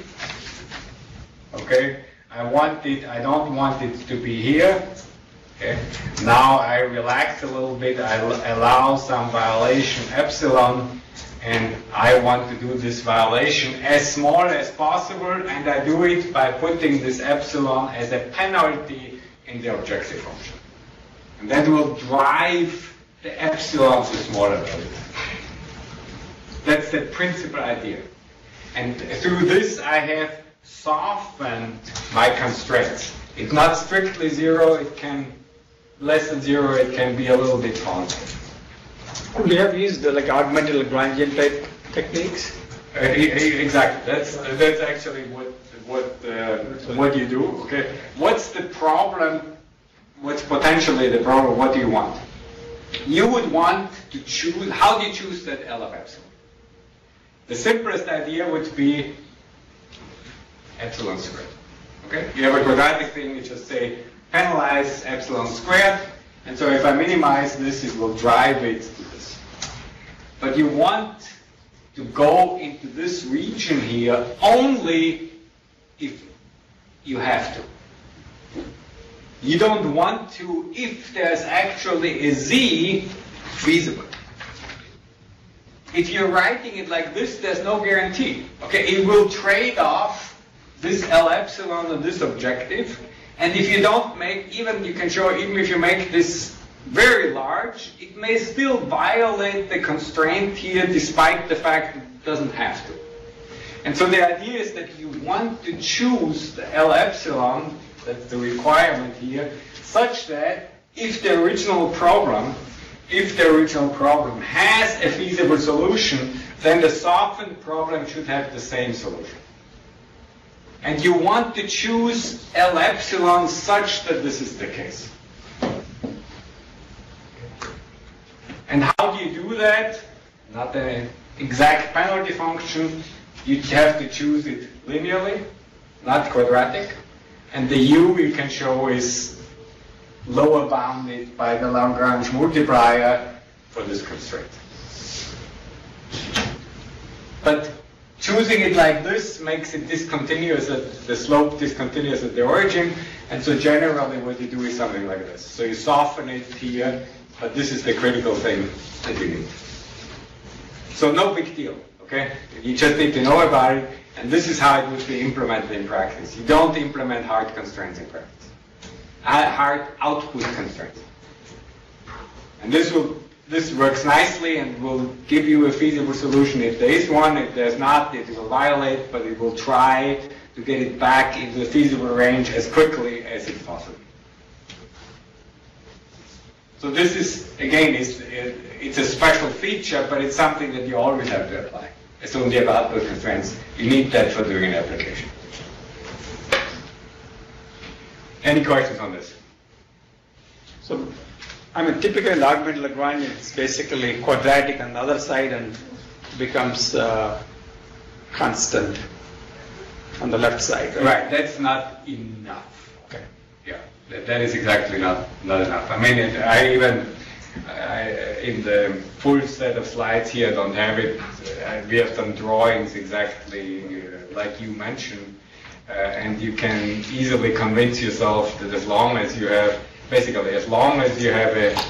Okay. I want it. I don't want it to be here. Okay. Now I relax a little bit. I allow some violation epsilon, and I want to do this violation as small as possible, and I do it by putting this epsilon as a penalty in the objective function. And that will drive the epsilon to smaller values. That's the principal idea. And through this, I have softened my constraints. It's not strictly zero, it can, less than zero, it can be a little bit haunted. Could you have used uh, like augmented Lagrangian type techniques? Uh, e- e- exactly. That's that's actually what what uh, what you do. Okay. What's the problem? What's potentially the problem? What do you want? You would want to choose. How do you choose that L of epsilon? The simplest idea would be epsilon squared. Okay. You have a quadratic thing. You just say penalize epsilon squared, and so if I minimize this, it will drive it to this. But you want to go into this region here only if you have to. You don't want to if there's actually a z feasible. If you're writing it like this, there's no guarantee. Okay, it will trade off this L epsilon and this objective, and if you don't make, even you can show, even if you make this very large, it may still violate the constraint here despite the fact that it doesn't have to. And so the idea is that you want to choose the L epsilon, that's the requirement here, such that if the original problem, if the original problem has a feasible solution, then the softened problem should have the same solution. And you want to choose L epsilon such that this is the case. And how do you do that? Not an exact penalty function. You have to choose it linearly, not quadratic. And the u we can show is lower bounded by the Lagrange multiplier for this constraint. But choosing it like this makes it discontinuous, at the slope discontinuous at the origin. And so generally what you do is something like this. So you soften it here. But this is the critical thing that you need. So no big deal, okay? You just need to know about it, and this is how it would be implemented in practice. You don't implement hard constraints in practice. Hard output constraints. And this will this works nicely and will give you a feasible solution if there is one. If there's not, it will violate, but it will try to get it back into the feasible range as quickly as it's possible. So this is, again, it's, it's a special feature, but it's something that you always have to apply. As soon as you have output constraints, you need that for doing an application. Any questions on this? So, I mean, typically in the augmented Lagrangian, it's basically quadratic on the other side and becomes uh, constant on the left side. Right? Right, that's not enough. Okay. Yeah, that, that is exactly not, not enough. I mean, it, I even, I, in the full set of slides here, I don't have it. Uh, we have some drawings exactly uh, like you mentioned. Uh, and you can easily convince yourself that as long as you have, basically, as long as you have a,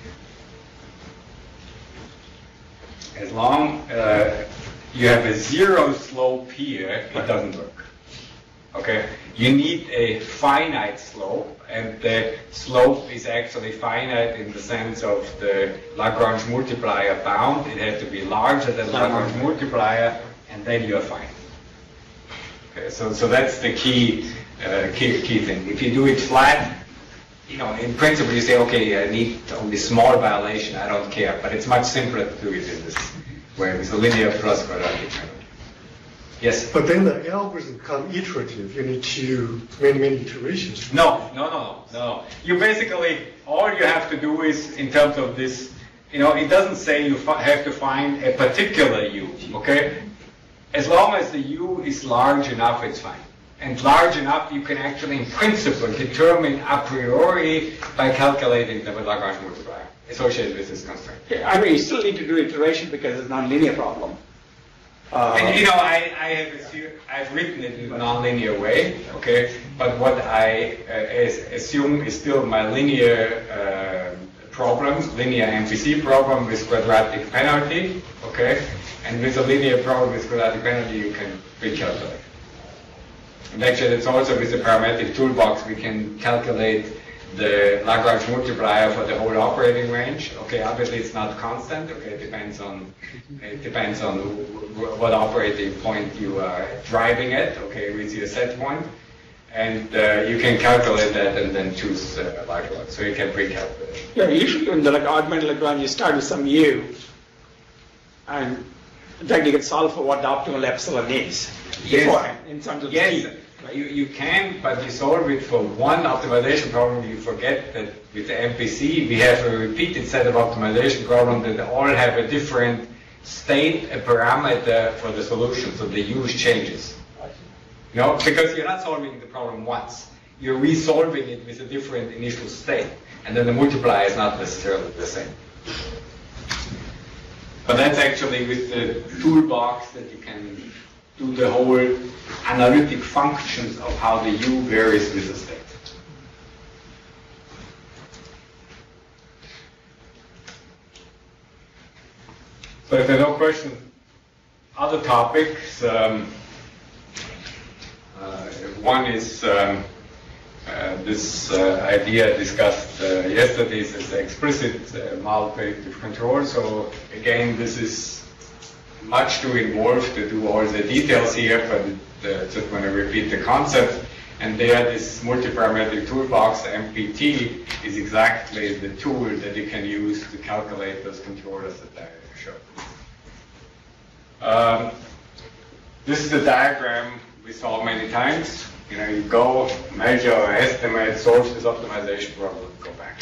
as long uh, you have a zero slope here, it doesn't work. Okay, you need a finite slope, and the slope is actually finite in the sense of the Lagrange multiplier bound. It has to be larger than Lagrange multiplier, and then you're fine. Okay, so so that's the key, uh, key key thing. If you do it flat, you know, in principle you say, okay, I need only small violation, I don't care. But it's much simpler to do it in this way with a linear plus quadratic penalty. Yes? But then the algorithm become iterative. You need to many, many iterations. No, no, no, no, no. You basically, all you have to do is, in terms of this, you know, it doesn't say you have to find a particular u, okay? As long as the u is large enough, it's fine. And large enough, you can actually, in principle, determine a priori by calculating the Lagrange multiplier associated with this constraint. Yeah, I mean, you still need to do iteration because it's a nonlinear problem. Uh, and you know, I, I have assumed, I've written it in a nonlinear way, okay? But what I uh, assume is still my linear uh, problem, linear M P C problem with quadratic penalty, okay? And with a linear problem with quadratic penalty, you can recalculate. And actually, it's also with the parametric toolbox, we can calculate the Lagrange multiplier for the whole operating range. Okay, obviously it's not constant. Okay, it depends on it depends on what operating point you are driving at. Okay, with your set point, and uh, you can calculate that and then choose uh, Lagrange. So you can pre-calculate. Yeah, usually in the like augmented Lagrange, you start with some u, and in fact you can solve for what the optimal epsilon is. Yes. Beforehand, in terms of Yes. t. You, you can, but you solve it for one optimization problem. You forget that with the M P C, we have a repeated set of optimization problems that all have a different state, a parameter for the solution, so the use changes. You know, because you're not solving the problem once. You're resolving it with a different initial state, and then the multiplier is not necessarily the same. But that's actually with the toolbox that you can do the whole analytic functions of how the U varies with the state. So if there are no questions, other topics, um, uh, one is um, uh, this uh, idea discussed uh, yesterday is the explicit uh, model predictive control. So again, this is much too involved to do all the details here, but uh, just want to repeat the concept. And there, this multiparametric toolbox, M P T, is exactly the tool that you can use to calculate those controllers that I showed. Um, this is a diagram we saw many times. You know, you go, measure, estimate, solve this optimization problem, go back.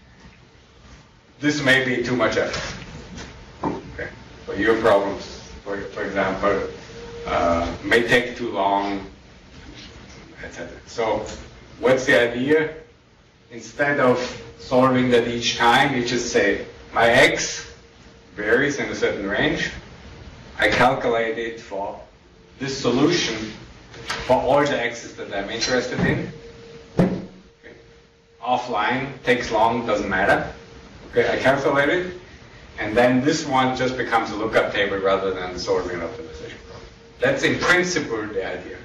This may be too much effort. Okay. For your problems, for, for example, uh, may take too long, et cetera. So, what's the idea? Instead of solving that each time, you just say, my x varies in a certain range. I calculate it for this solution for all the x's that I'm interested in. Okay. Offline, takes long, doesn't matter. Okay, I calculate it. And then this one just becomes a lookup table rather than solving an optimization problem. That's in principle the idea.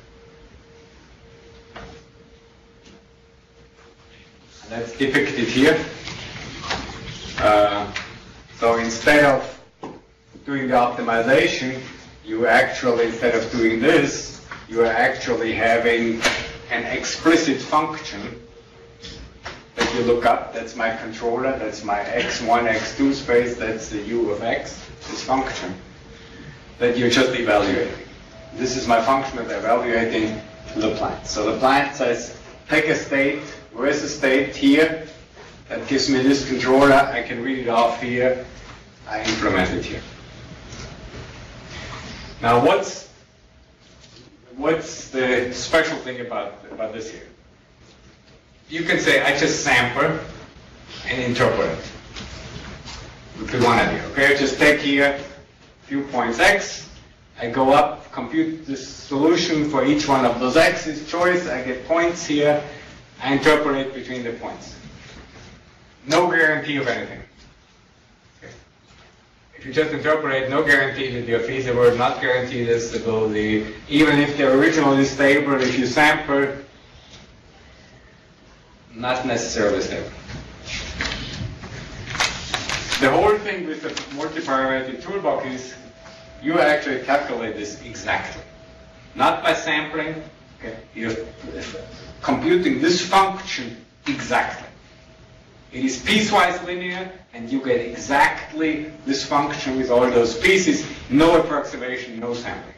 And that's depicted here. Uh, so instead of doing the optimization, you actually, instead of doing this, you are actually having an explicit function that you look up. That's my controller, that's my x one, x two space, that's the u of x, this function that you're just evaluating. This is my function that I'm evaluating to the plant. So the plant says, take a state, where's the state? Here. That gives me this controller, I can read it off here, I implement it here. Now what's what's the special thing about, about this here? You can say, I just sample and interpolate. Would be one idea. Okay, I just take here a few points x, I go up, compute this solution for each one of those x's choice, I get points here, I interpolate between the points. No guarantee of anything. Okay. If you just interpolate, no guarantee that you're feasible, not guaranteed the stability. Even if they're originally stable, if you sample, not necessarily stable. The whole thing with the multiparametric toolbox is you actually calculate this exactly. Not by sampling, okay. You're computing this function exactly. It is piecewise linear, and you get exactly this function with all those pieces, no approximation, no sampling.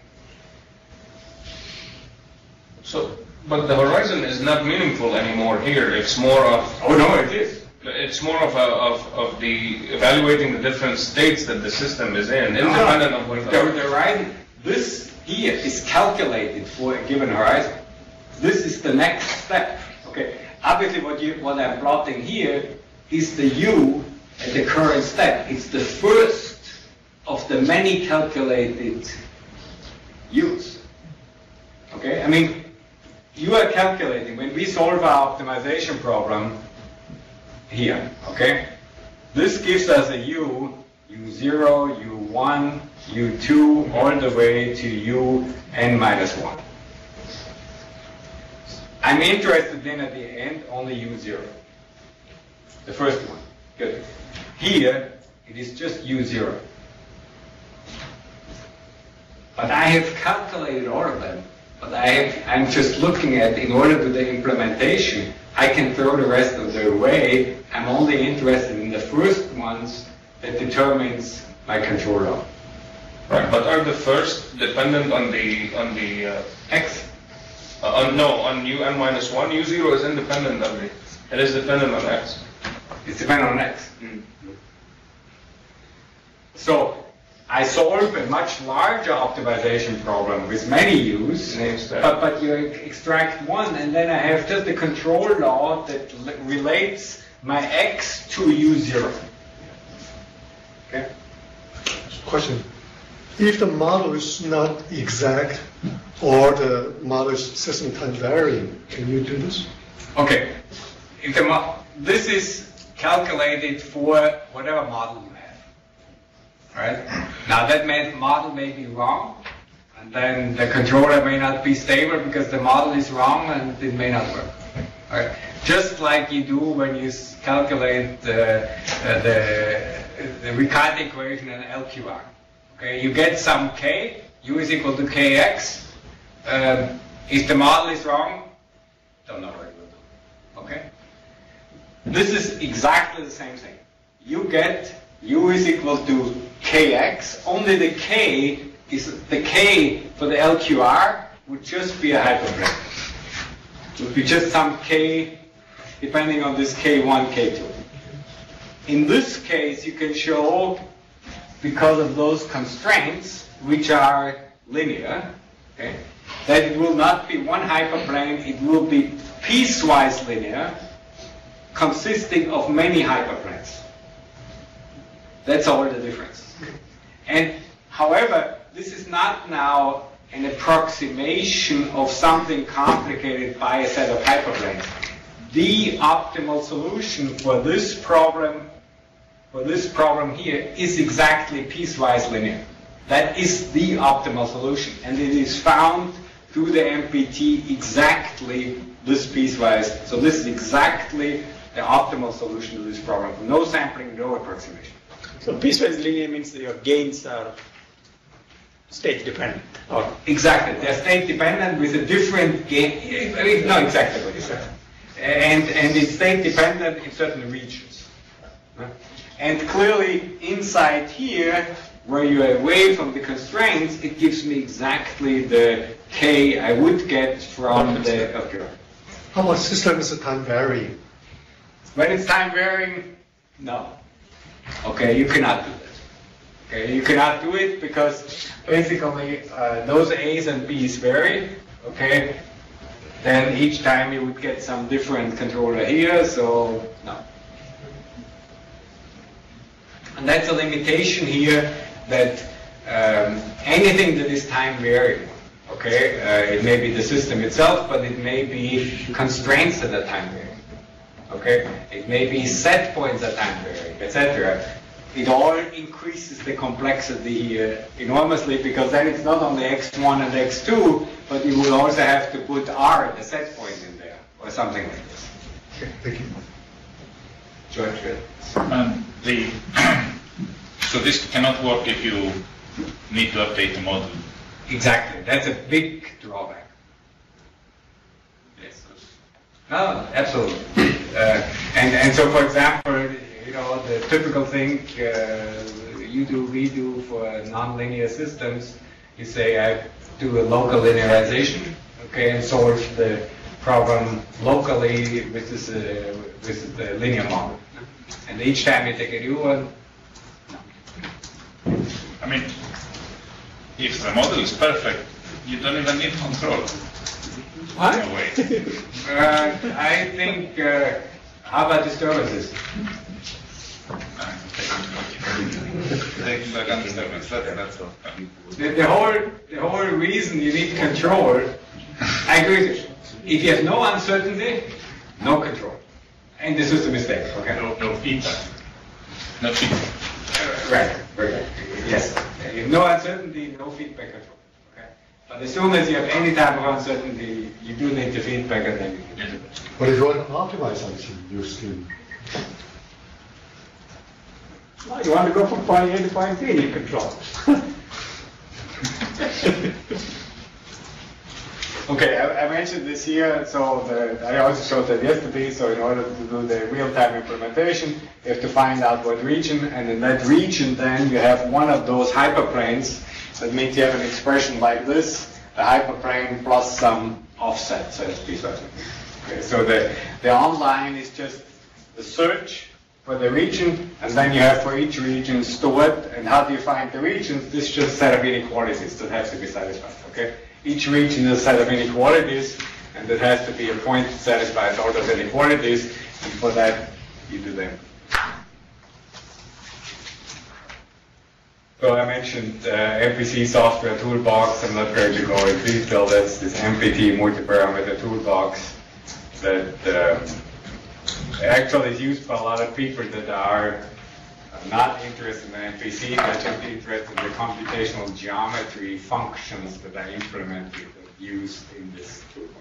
So, but the horizon is not meaningful anymore here. It's more of... Oh no, it is. It's more of, a, of, of the evaluating the different states that the system is in, independent of what... The, the horizon, this here is calculated for a given horizon. This is the next step. Okay. Obviously, what, you, what I'm plotting here is the u at the current step. It's the first of the many calculated u's. Okay? I mean, you are calculating, when we solve our optimization problem here, okay? This gives us a u, u zero, u one, u two, all the way to u n minus one. I'm interested in at the end only u zero. the first one. Good. Here, it is just U zero. But I have calculated all of them. But I have, I'm just looking at, in order to the implementation, I can throw the rest of them away. I'm only interested in the first ones that determines my control law. Right, but are the first dependent on the on the uh, X? Uh, on, no, on U n minus one. U zero is independent of the. It is dependent on X. It's dependent on X. Mm. So I solve a much larger optimization problem with many U's, but, but you extract one, and then I have just a control law that relates my X to U zero. Okay? Question. If the model is not exact or the model is system time varying, can you do this? Okay. If the mo this is calculated for whatever model you have. Right? Now that may, model may be wrong, and then the controller may not be stable because the model is wrong and it may not work. Right? Just like you do when you calculate the, uh, the, the Riccati equation in L Q R. Okay, you get some k, u is equal to kx. Um, if the model is wrong, don't know what it will do. Okay? This is exactly the same thing. You get u is equal to kx, only the k is the k for the L Q R would just be a hyperplane. It would be just some k depending on this k one, k two. In this case, you can show, because of those constraints, which are linear, okay, that it will not be one hyperplane, it will be piecewise linear, consisting of many hyperplanes. That's all the difference. And however, this is not now an approximation of something complicated by a set of hyperplanes. The optimal solution for this problem, for this problem here, is exactly piecewise linear. That is the optimal solution, and it is found through the M P T exactly this piecewise. So this is exactly the optimal solution to this problem. No sampling, no approximation. So piecewise linear means that your gains are state dependent. Or exactly, they're state dependent with a different gain. I mean, no, exactly what you said. And and it's state dependent in certain regions. And clearly, inside here, where you're away from the constraints, it gives me exactly the k I would get from the. Okay. How about system is time varying? When it's time varying, no. Okay, you cannot do that. Okay, you cannot do it because basically uh, those A's and B's vary. Okay, then each time you would get some different controller here, so no. And that's a limitation here, that um, anything that is time varying, okay, uh, it may be the system itself, but it may be constraints that are time varying. Okay, it may be set points at time varying, et cetera. It all increases the complexity uh, enormously, because then it's not only x one and x two, but you will also have to put r, the set point, in there, or something like this. Okay, thank you. George, Um, the so this cannot work if you need to update the model. exactly. That's a big drawback. Yes. No, absolutely. Uh, and and so, for example, you know, the typical thing uh, you do, we do for nonlinear systems, you say I do a local linearization, okay, and solve the problem locally with this uh, with the linear model. And each time you take a new one. No. I mean, if the model is perfect, you don't even need control. What? In a way. Uh, I think, uh, how about disturbances? Taking back on disturbance, that, that's all. The, the whole the whole reason you need control, I agree with you. If you have no uncertainty, no control. And the system is stable, okay? No, no feedback. No feedback. Uh, right, very good. Yes. You have no uncertainty, no feedback control. Okay? But as soon as you have any type of uncertainty, you do need the feedback, and then you can do it. But if you want to optimize something, you still No, you want to go from point A to point B, you control. Okay, I, I mentioned this here, so the, I also showed that yesterday, so in order to do the real-time implementation, you have to find out what region, and in that region then you have one of those hyperplanes. That means you have an expression like this, the hyperplane plus some offset, so to speak. Okay, so the, the online is just the search for the region, and then you have for each region stored, and how do you find the regions? This is just a set of inequalities that have to be satisfied, okay? Each region is a set of inequalities, and it has to be a point that satisfies all those inequalities, and for that, you do them. So I mentioned uh, M P C software toolbox. I'm not going to go in detail. That's this M P T multi-parameter toolbox that uh, actually is used by a lot of people that are not interested in M P C, but just interested in the computational geometry functions that are implemented and used in this toolbox.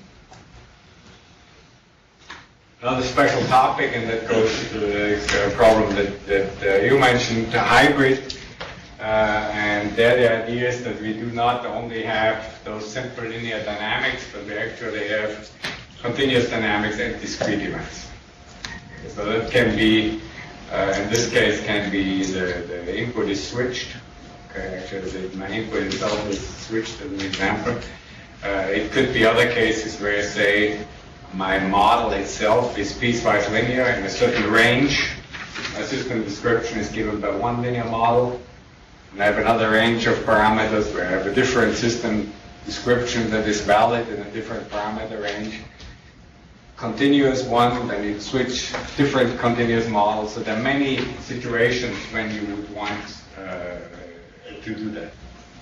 Another special topic, and that goes to the uh, problem that, that uh, you mentioned, the hybrid. Uh, and there the idea is that we do not only have those simple linear dynamics, but we actually have continuous dynamics and discrete events. So that can be, uh, in this case, can be the, the input is switched. Okay, actually, the, my input itself is switched as an example. Uh, it could be other cases where, say, my model itself is piecewise linear in a certain range. My system description is given by one linear model. And I have another range of parameters where I have a different system description that is valid in a different parameter range. Continuous one, then you switch different continuous models. So there are many situations when you would want uh, to do that.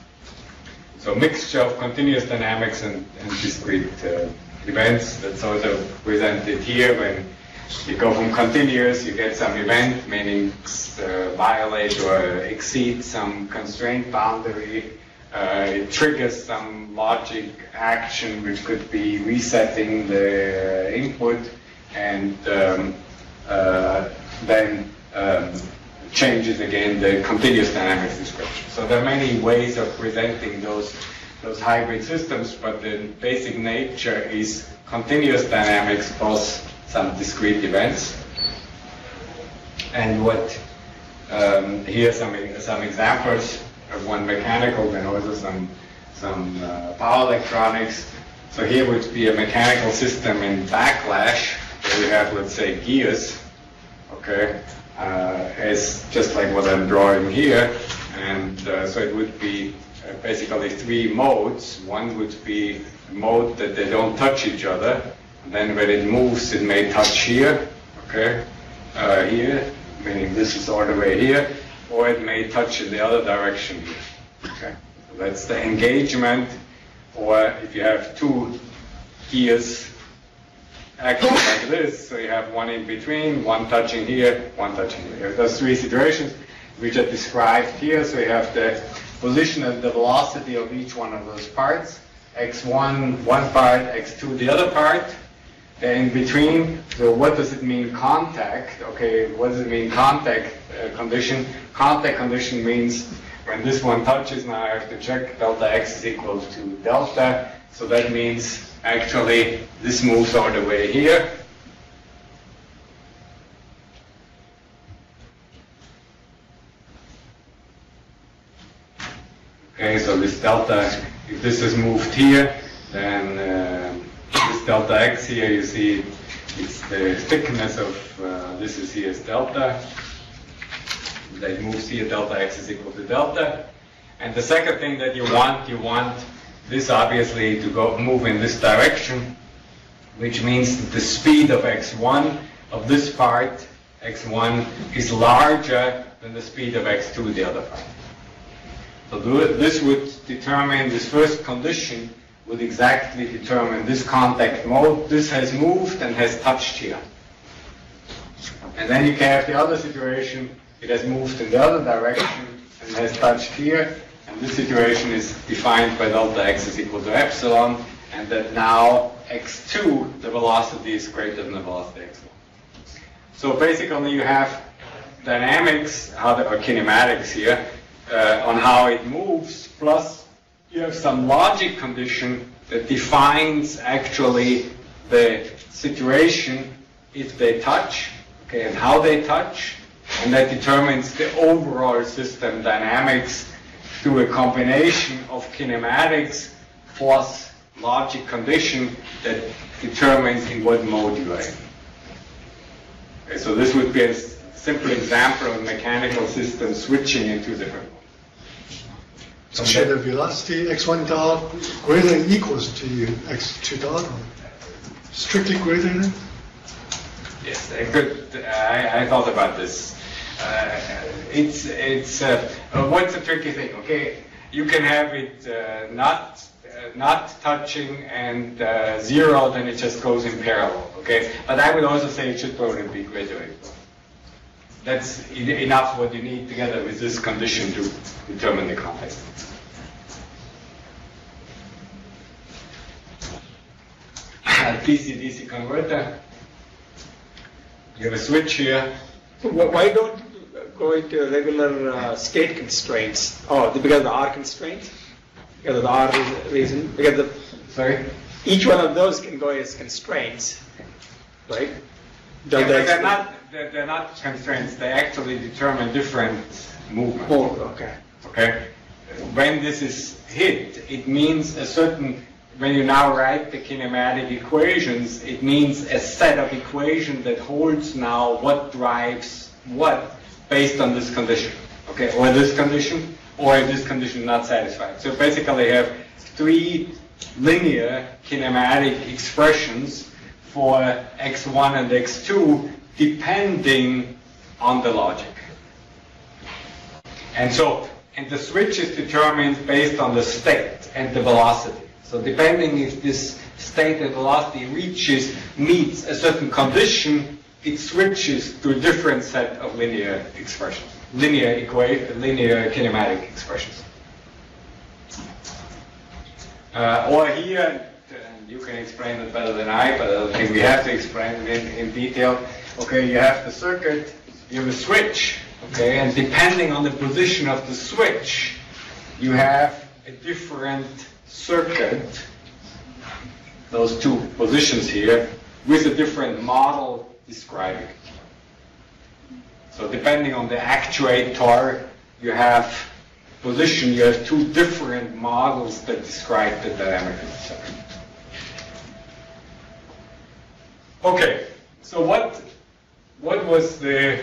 So mixture of continuous dynamics and, and discrete uh, events. That's also presented here. When you go from continuous, you get some event, meaning uh, violate or exceed some constraint boundary. Uh, it triggers some logic action, which could be resetting the input, and um, uh, then um, changes again the continuous dynamics description. So there are many ways of presenting those those hybrid systems, but the basic nature is continuous dynamics plus some discrete events. And what um, here are some some examples of one mechanical, and also some some uh, power electronics. So here would be a mechanical system in backlash, where you have, let's say, gears. Okay, uh, as just like what I'm drawing here, and uh, so it would be uh, basically three modes. One would be a mode that they don't touch each other. And then when it moves, it may touch here, okay, uh, here, meaning this is all the way here, or it may touch in the other direction here, okay. So that's the engagement, or if you have two gears acting like this, so you have one in between, one touching here, one touching here. Those three situations which are described here, so you have the position and the velocity of each one of those parts, x one, one part, x two, the other part. In between, so what does it mean contact? Okay, what does it mean contact uh, condition? Contact condition means when this one touches, now I have to check delta x is equal to delta. So that means actually this moves all the way here. Okay, so this delta, if this is moved here, then uh, this delta x here, you see it's the thickness of, uh, this is here is delta. That moves here, delta x is equal to delta. And the second thing that you want, you want this obviously to go move in this direction, which means that the speed of x one of this part, x one, is larger than the speed of x two, the other part. So this would determine, this first condition would exactly determine this contact mode. This has moved and has touched here. And then you can have the other situation, it has moved in the other direction and has touched here. And this situation is defined by delta x is equal to epsilon, and that now x two, the velocity is greater than the velocity x one. So basically you have dynamics, how the, or kinematics here, uh, on how it moves, plus you have some logic condition that defines actually the situation if they touch, okay, and how they touch, and that determines the overall system dynamics through a combination of kinematics plus logic condition that determines in what mode you are in. Okay, so this would be a simple example of mechanical system switching into different modes. So should the velocity x one dot greater than or equals to x two dot, or strictly greater than? Yes, I could. I, I thought about this. Uh, it's it's uh, uh, what's the tricky thing? Okay, you can have it uh, not uh, not touching and uh, zero, then it just goes in parallel. Okay, but I would also say it should probably be greater than equal. That's en enough what you need together with this condition to determine the context. D C D C converter. You have a switch here. So wh- why don't you go into regular uh, state constraints? Oh, because of the R constraints? Because of the R reason? Because the, Sorry? each one of those can go as constraints, right? Yeah, but they're not, they're, they're not constraints. They actually determine different movement. Oh, okay. Okay? When this is hit, it means a certain, when you now write the kinematic equations, it means a set of equations that holds now what drives what based on this condition. Okay, or this condition, or this condition not satisfied. So basically you have three linear kinematic expressions for x one and x two depending on the logic. And so, and the switch is determined based on the state and the velocity. So depending if this state and velocity reaches, meets a certain condition, it switches to a different set of linear expressions, linear equa- linear kinematic expressions. Uh, or here, and you can explain it better than I, but I think we have to explain it in, in detail. Okay, you have the circuit, you have a switch, okay, and depending on the position of the switch, you have a different circuit, those two positions here, with a different model describing it. So depending on the actuator, you have position, you have two different models that describe the dynamic of the circuit. Okay, so what what was the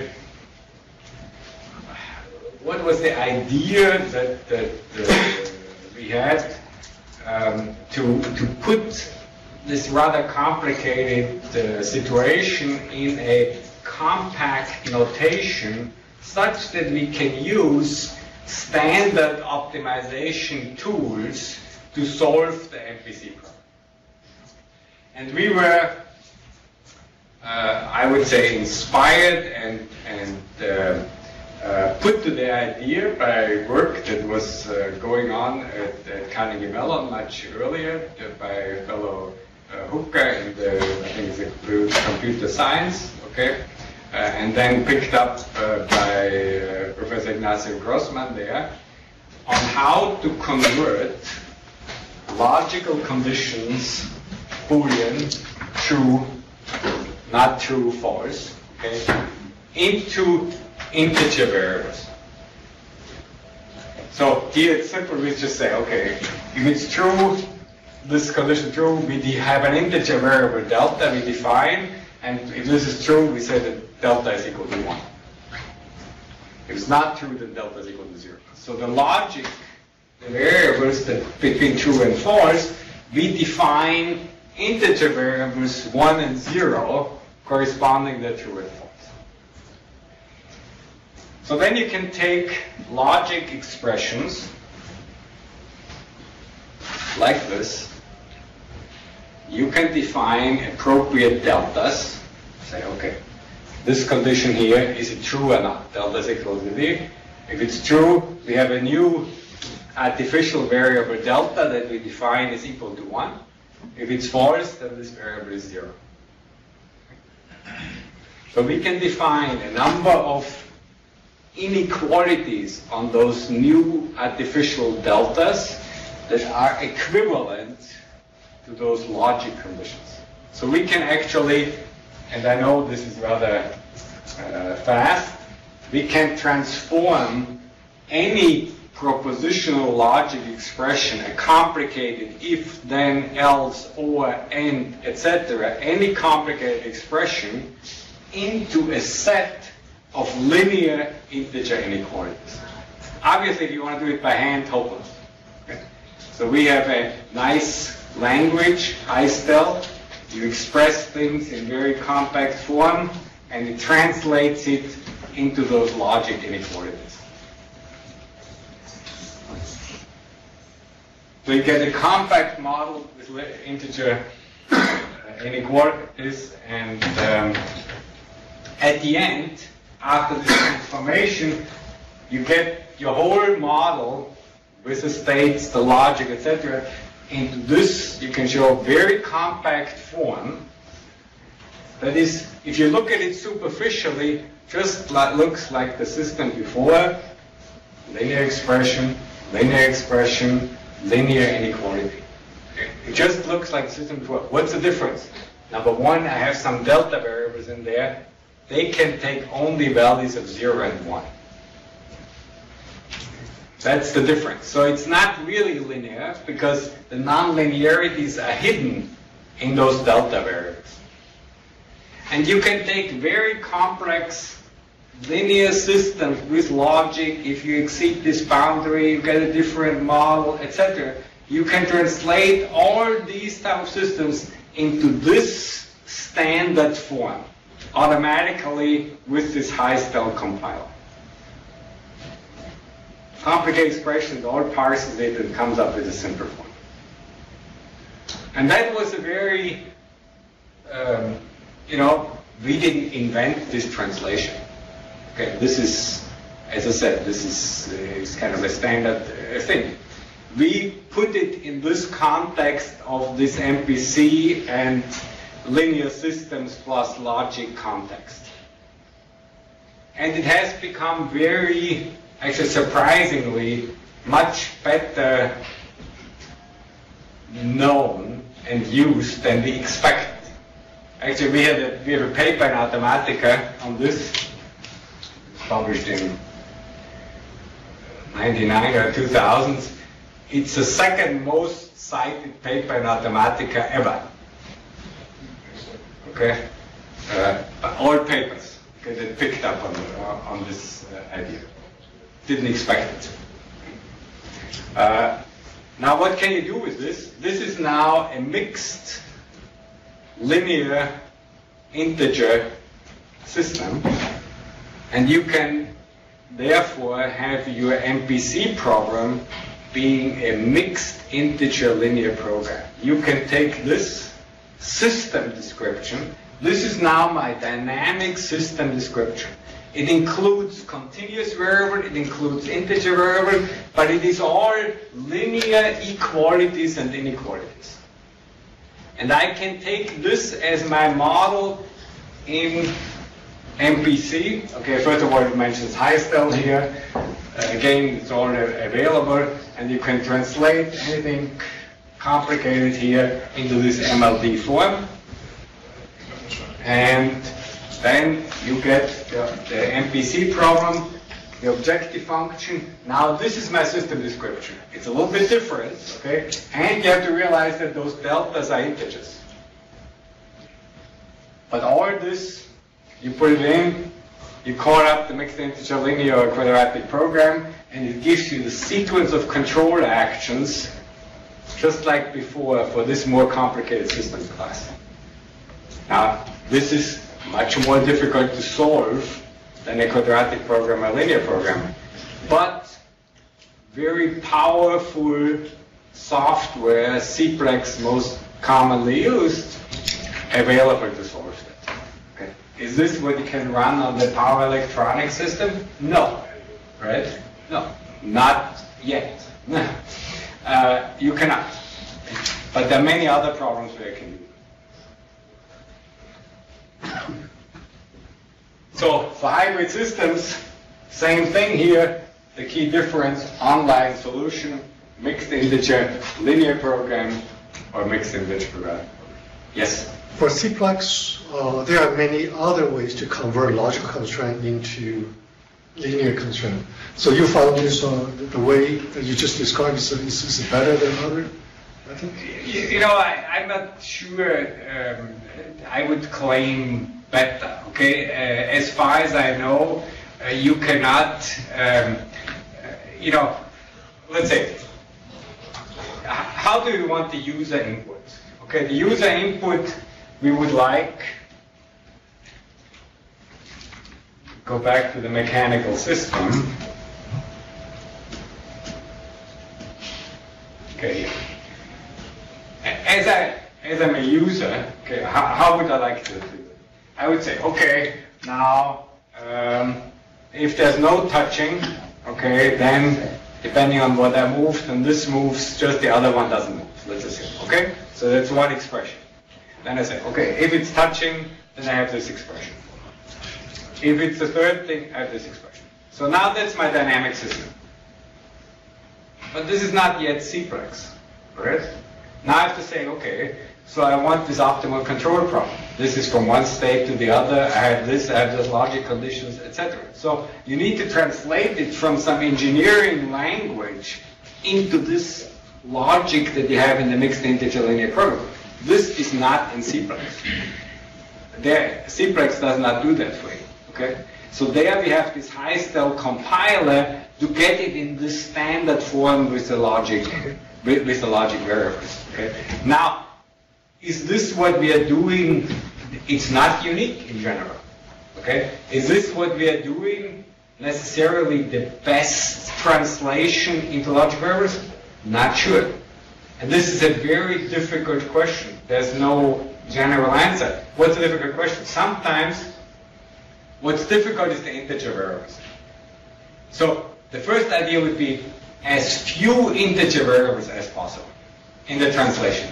what was the idea that that uh, we had um, to to put this rather complicated uh, situation in a compact notation such that we can use standard optimization tools to solve the M P C problem. And we were, uh, I would say, inspired and, and uh, uh, put to the idea by work that was uh, going on at, at Carnegie Mellon much earlier uh, by a fellow uh, Hooker in the, I think it's a computer science, okay? Uh, and then picked up uh, by uh, Professor Ignacio Grossman there, on how to convert logical conditions, Boolean, true, not true, false, okay, into integer variables. So here it's simple, we just say, okay, if it's true, this condition true, we have an integer variable delta we define, and if this is true, we say that delta is equal to one. If it's not true, then delta is equal to zero. So the logic, the variables that between true and false, we define integer variables one and zero corresponding to true and false. So then you can take logic expressions like this. You can define appropriate deltas. Say, okay, this condition here, is it true or not? Delta is equal to D. If it's true, we have a new artificial variable delta that we define is equal to one. If it's false, then this variable is zero. So we can define a number of inequalities on those new artificial deltas that are equivalent to those logic conditions. So we can actually, and I know this is rather uh, fast, we can transform any propositional logic expression, a complicated if, then, else, or, and, et cetera, any complicated expression into a set of linear integer inequalities. Obviously, if you want to do it by hand, hopeless. Okay? So we have a nice language, Heistel. You express things in very compact form, and it translates it into those logic inequalities. So you get a compact model with integer uh, inequalities, and um, at the end, after the transformation, you get your whole model with the states, the logic, et cetera. Into this, you can show a very compact form. That is, if you look at it superficially, just like, looks like the system before: linear expression, linear expression, linear inequality. Okay. It just looks like the system before. What's the difference? Number one, I have some delta variables in there. They can take only values of zero and one. That's the difference. So it's not really linear because the nonlinearities are hidden in those delta variables. And you can take very complex linear systems with logic. If you exceed this boundary, you get a different model, et cetera. You can translate all these type of systems into this standard form automatically with this Heistel compiler. Complicated expressions, all parses it and comes up with a simple form. And that was a very, um, you know, we didn't invent this translation. Okay, this is, as I said, this is, uh, is kind of a standard uh, thing. We put it in this context of this M P C and linear systems plus logic context. And it has become very, actually surprisingly, much better known and used than we expected. Actually, we had a, we have a paper in Automatica on this, published in ninety-nine or two thousand. It's the second most cited paper in Automatica ever. Okay, uh, all papers okay, that picked up on, on this uh, idea. Didn't expect it. Uh, now, what can you do with this? This is now a mixed linear integer system, and you can therefore have your M P C program being a mixed integer linear program. You can take this system description. This is now my dynamic system description. It includes continuous variable, it includes integer variable, but it is all linear equalities and inequalities. And I can take this as my model in M P C. Okay, first of all, it mentions Heistel here. Uh, again, it's all available, and you can translate anything complicated here into this M L D form. And then you get the, the M P C problem, the objective function. Now this is my system description. It's a little bit different, okay? And you have to realize that those deltas are integers. But all this, you put it in, you call up the mixed integer linear or quadratic program, and it gives you the sequence of control actions, just like before for this more complicated systems class. Now, this is much more difficult to solve than a quadratic program or linear program, but very powerful software, C PLEX most commonly used, available to solve that. Okay. Is this what you can run on the power electronic system? No, right? No, not yet. uh, you cannot. But there are many other problems where you can do it. So for hybrid systems, Same thing here. The key difference: online solution, mixed integer, linear program, or mixed integer program. Yes. For C-plex, uh, there are many other ways to convert logical constraint into linear constraint. So you found this, uh, the way that you just described is, is, is better than other methods? You, you know, I, I'm not sure um, I would claim better, okay? Uh, as far as I know, uh, you cannot, um, uh, you know, let's say, how do you want the user input? Okay, the user input, we would like, go back to the mechanical system. Okay, as I as I'm a user, okay, how, how would I like to do it? I would say, okay, now um, if there's no touching, okay, then depending on what I moved, and this moves, just the other one doesn't move. Let's assume, okay? So that's one expression. Then I say, okay, if it's touching, then I have this expression. If it's the third thing, I have this expression. So now that's my dynamic system. But this is not yet C-plex, right? Now I have to say, okay, so I want this optimal control problem. This is from one state to the other. I have this, I have those logic conditions, et cetera. So you need to translate it from some engineering language into this logic that you have in the mixed integer linear program. This is not in C-plex. There, C-plex does not do that for you. Okay? So there we have this high-style compiler to get it in this standard form with the logic, with, with the logic variables. Okay? Now, is this what we are doing? It's not unique in general. Okay? Is this what we are doing necessarily the best translation into logic variables? Not sure. And this is a very difficult question. There's no general answer. What's a difficult question? Sometimes what's difficult is the integer variables. So the first idea would be as few integer variables as possible in the translation.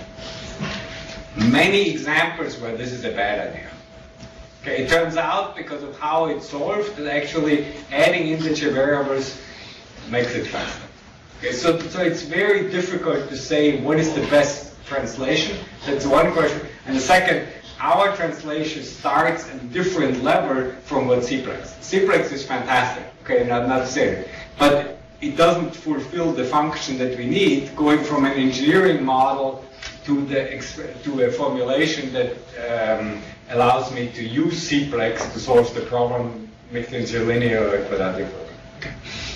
Many examples where this is a bad idea. Okay, it turns out because of how it's solved that actually adding integer variables makes it faster. Okay, so, so it's very difficult to say what is the best translation. That's one question. And the second, our translation starts at a different level from what C-plex. C-plex is fantastic, okay, not, not to say it. But it doesn't fulfill the function that we need, going from an engineering model to, the, to a formulation that um, allows me to use C-plex to solve the problem mixed integer linear or quadratic program. Okay.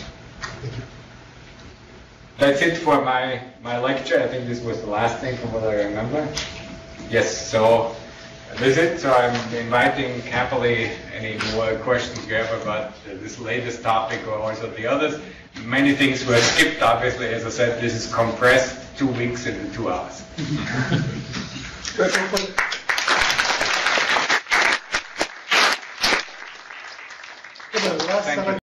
That's it for my, my lecture. I think this was the last thing from what I remember. Yes, so this is it. So I'm inviting happily any more questions you have about this latest topic or also the others. Many things were skipped, obviously. As I said, this is compressed two weeks into two hours. Thank you.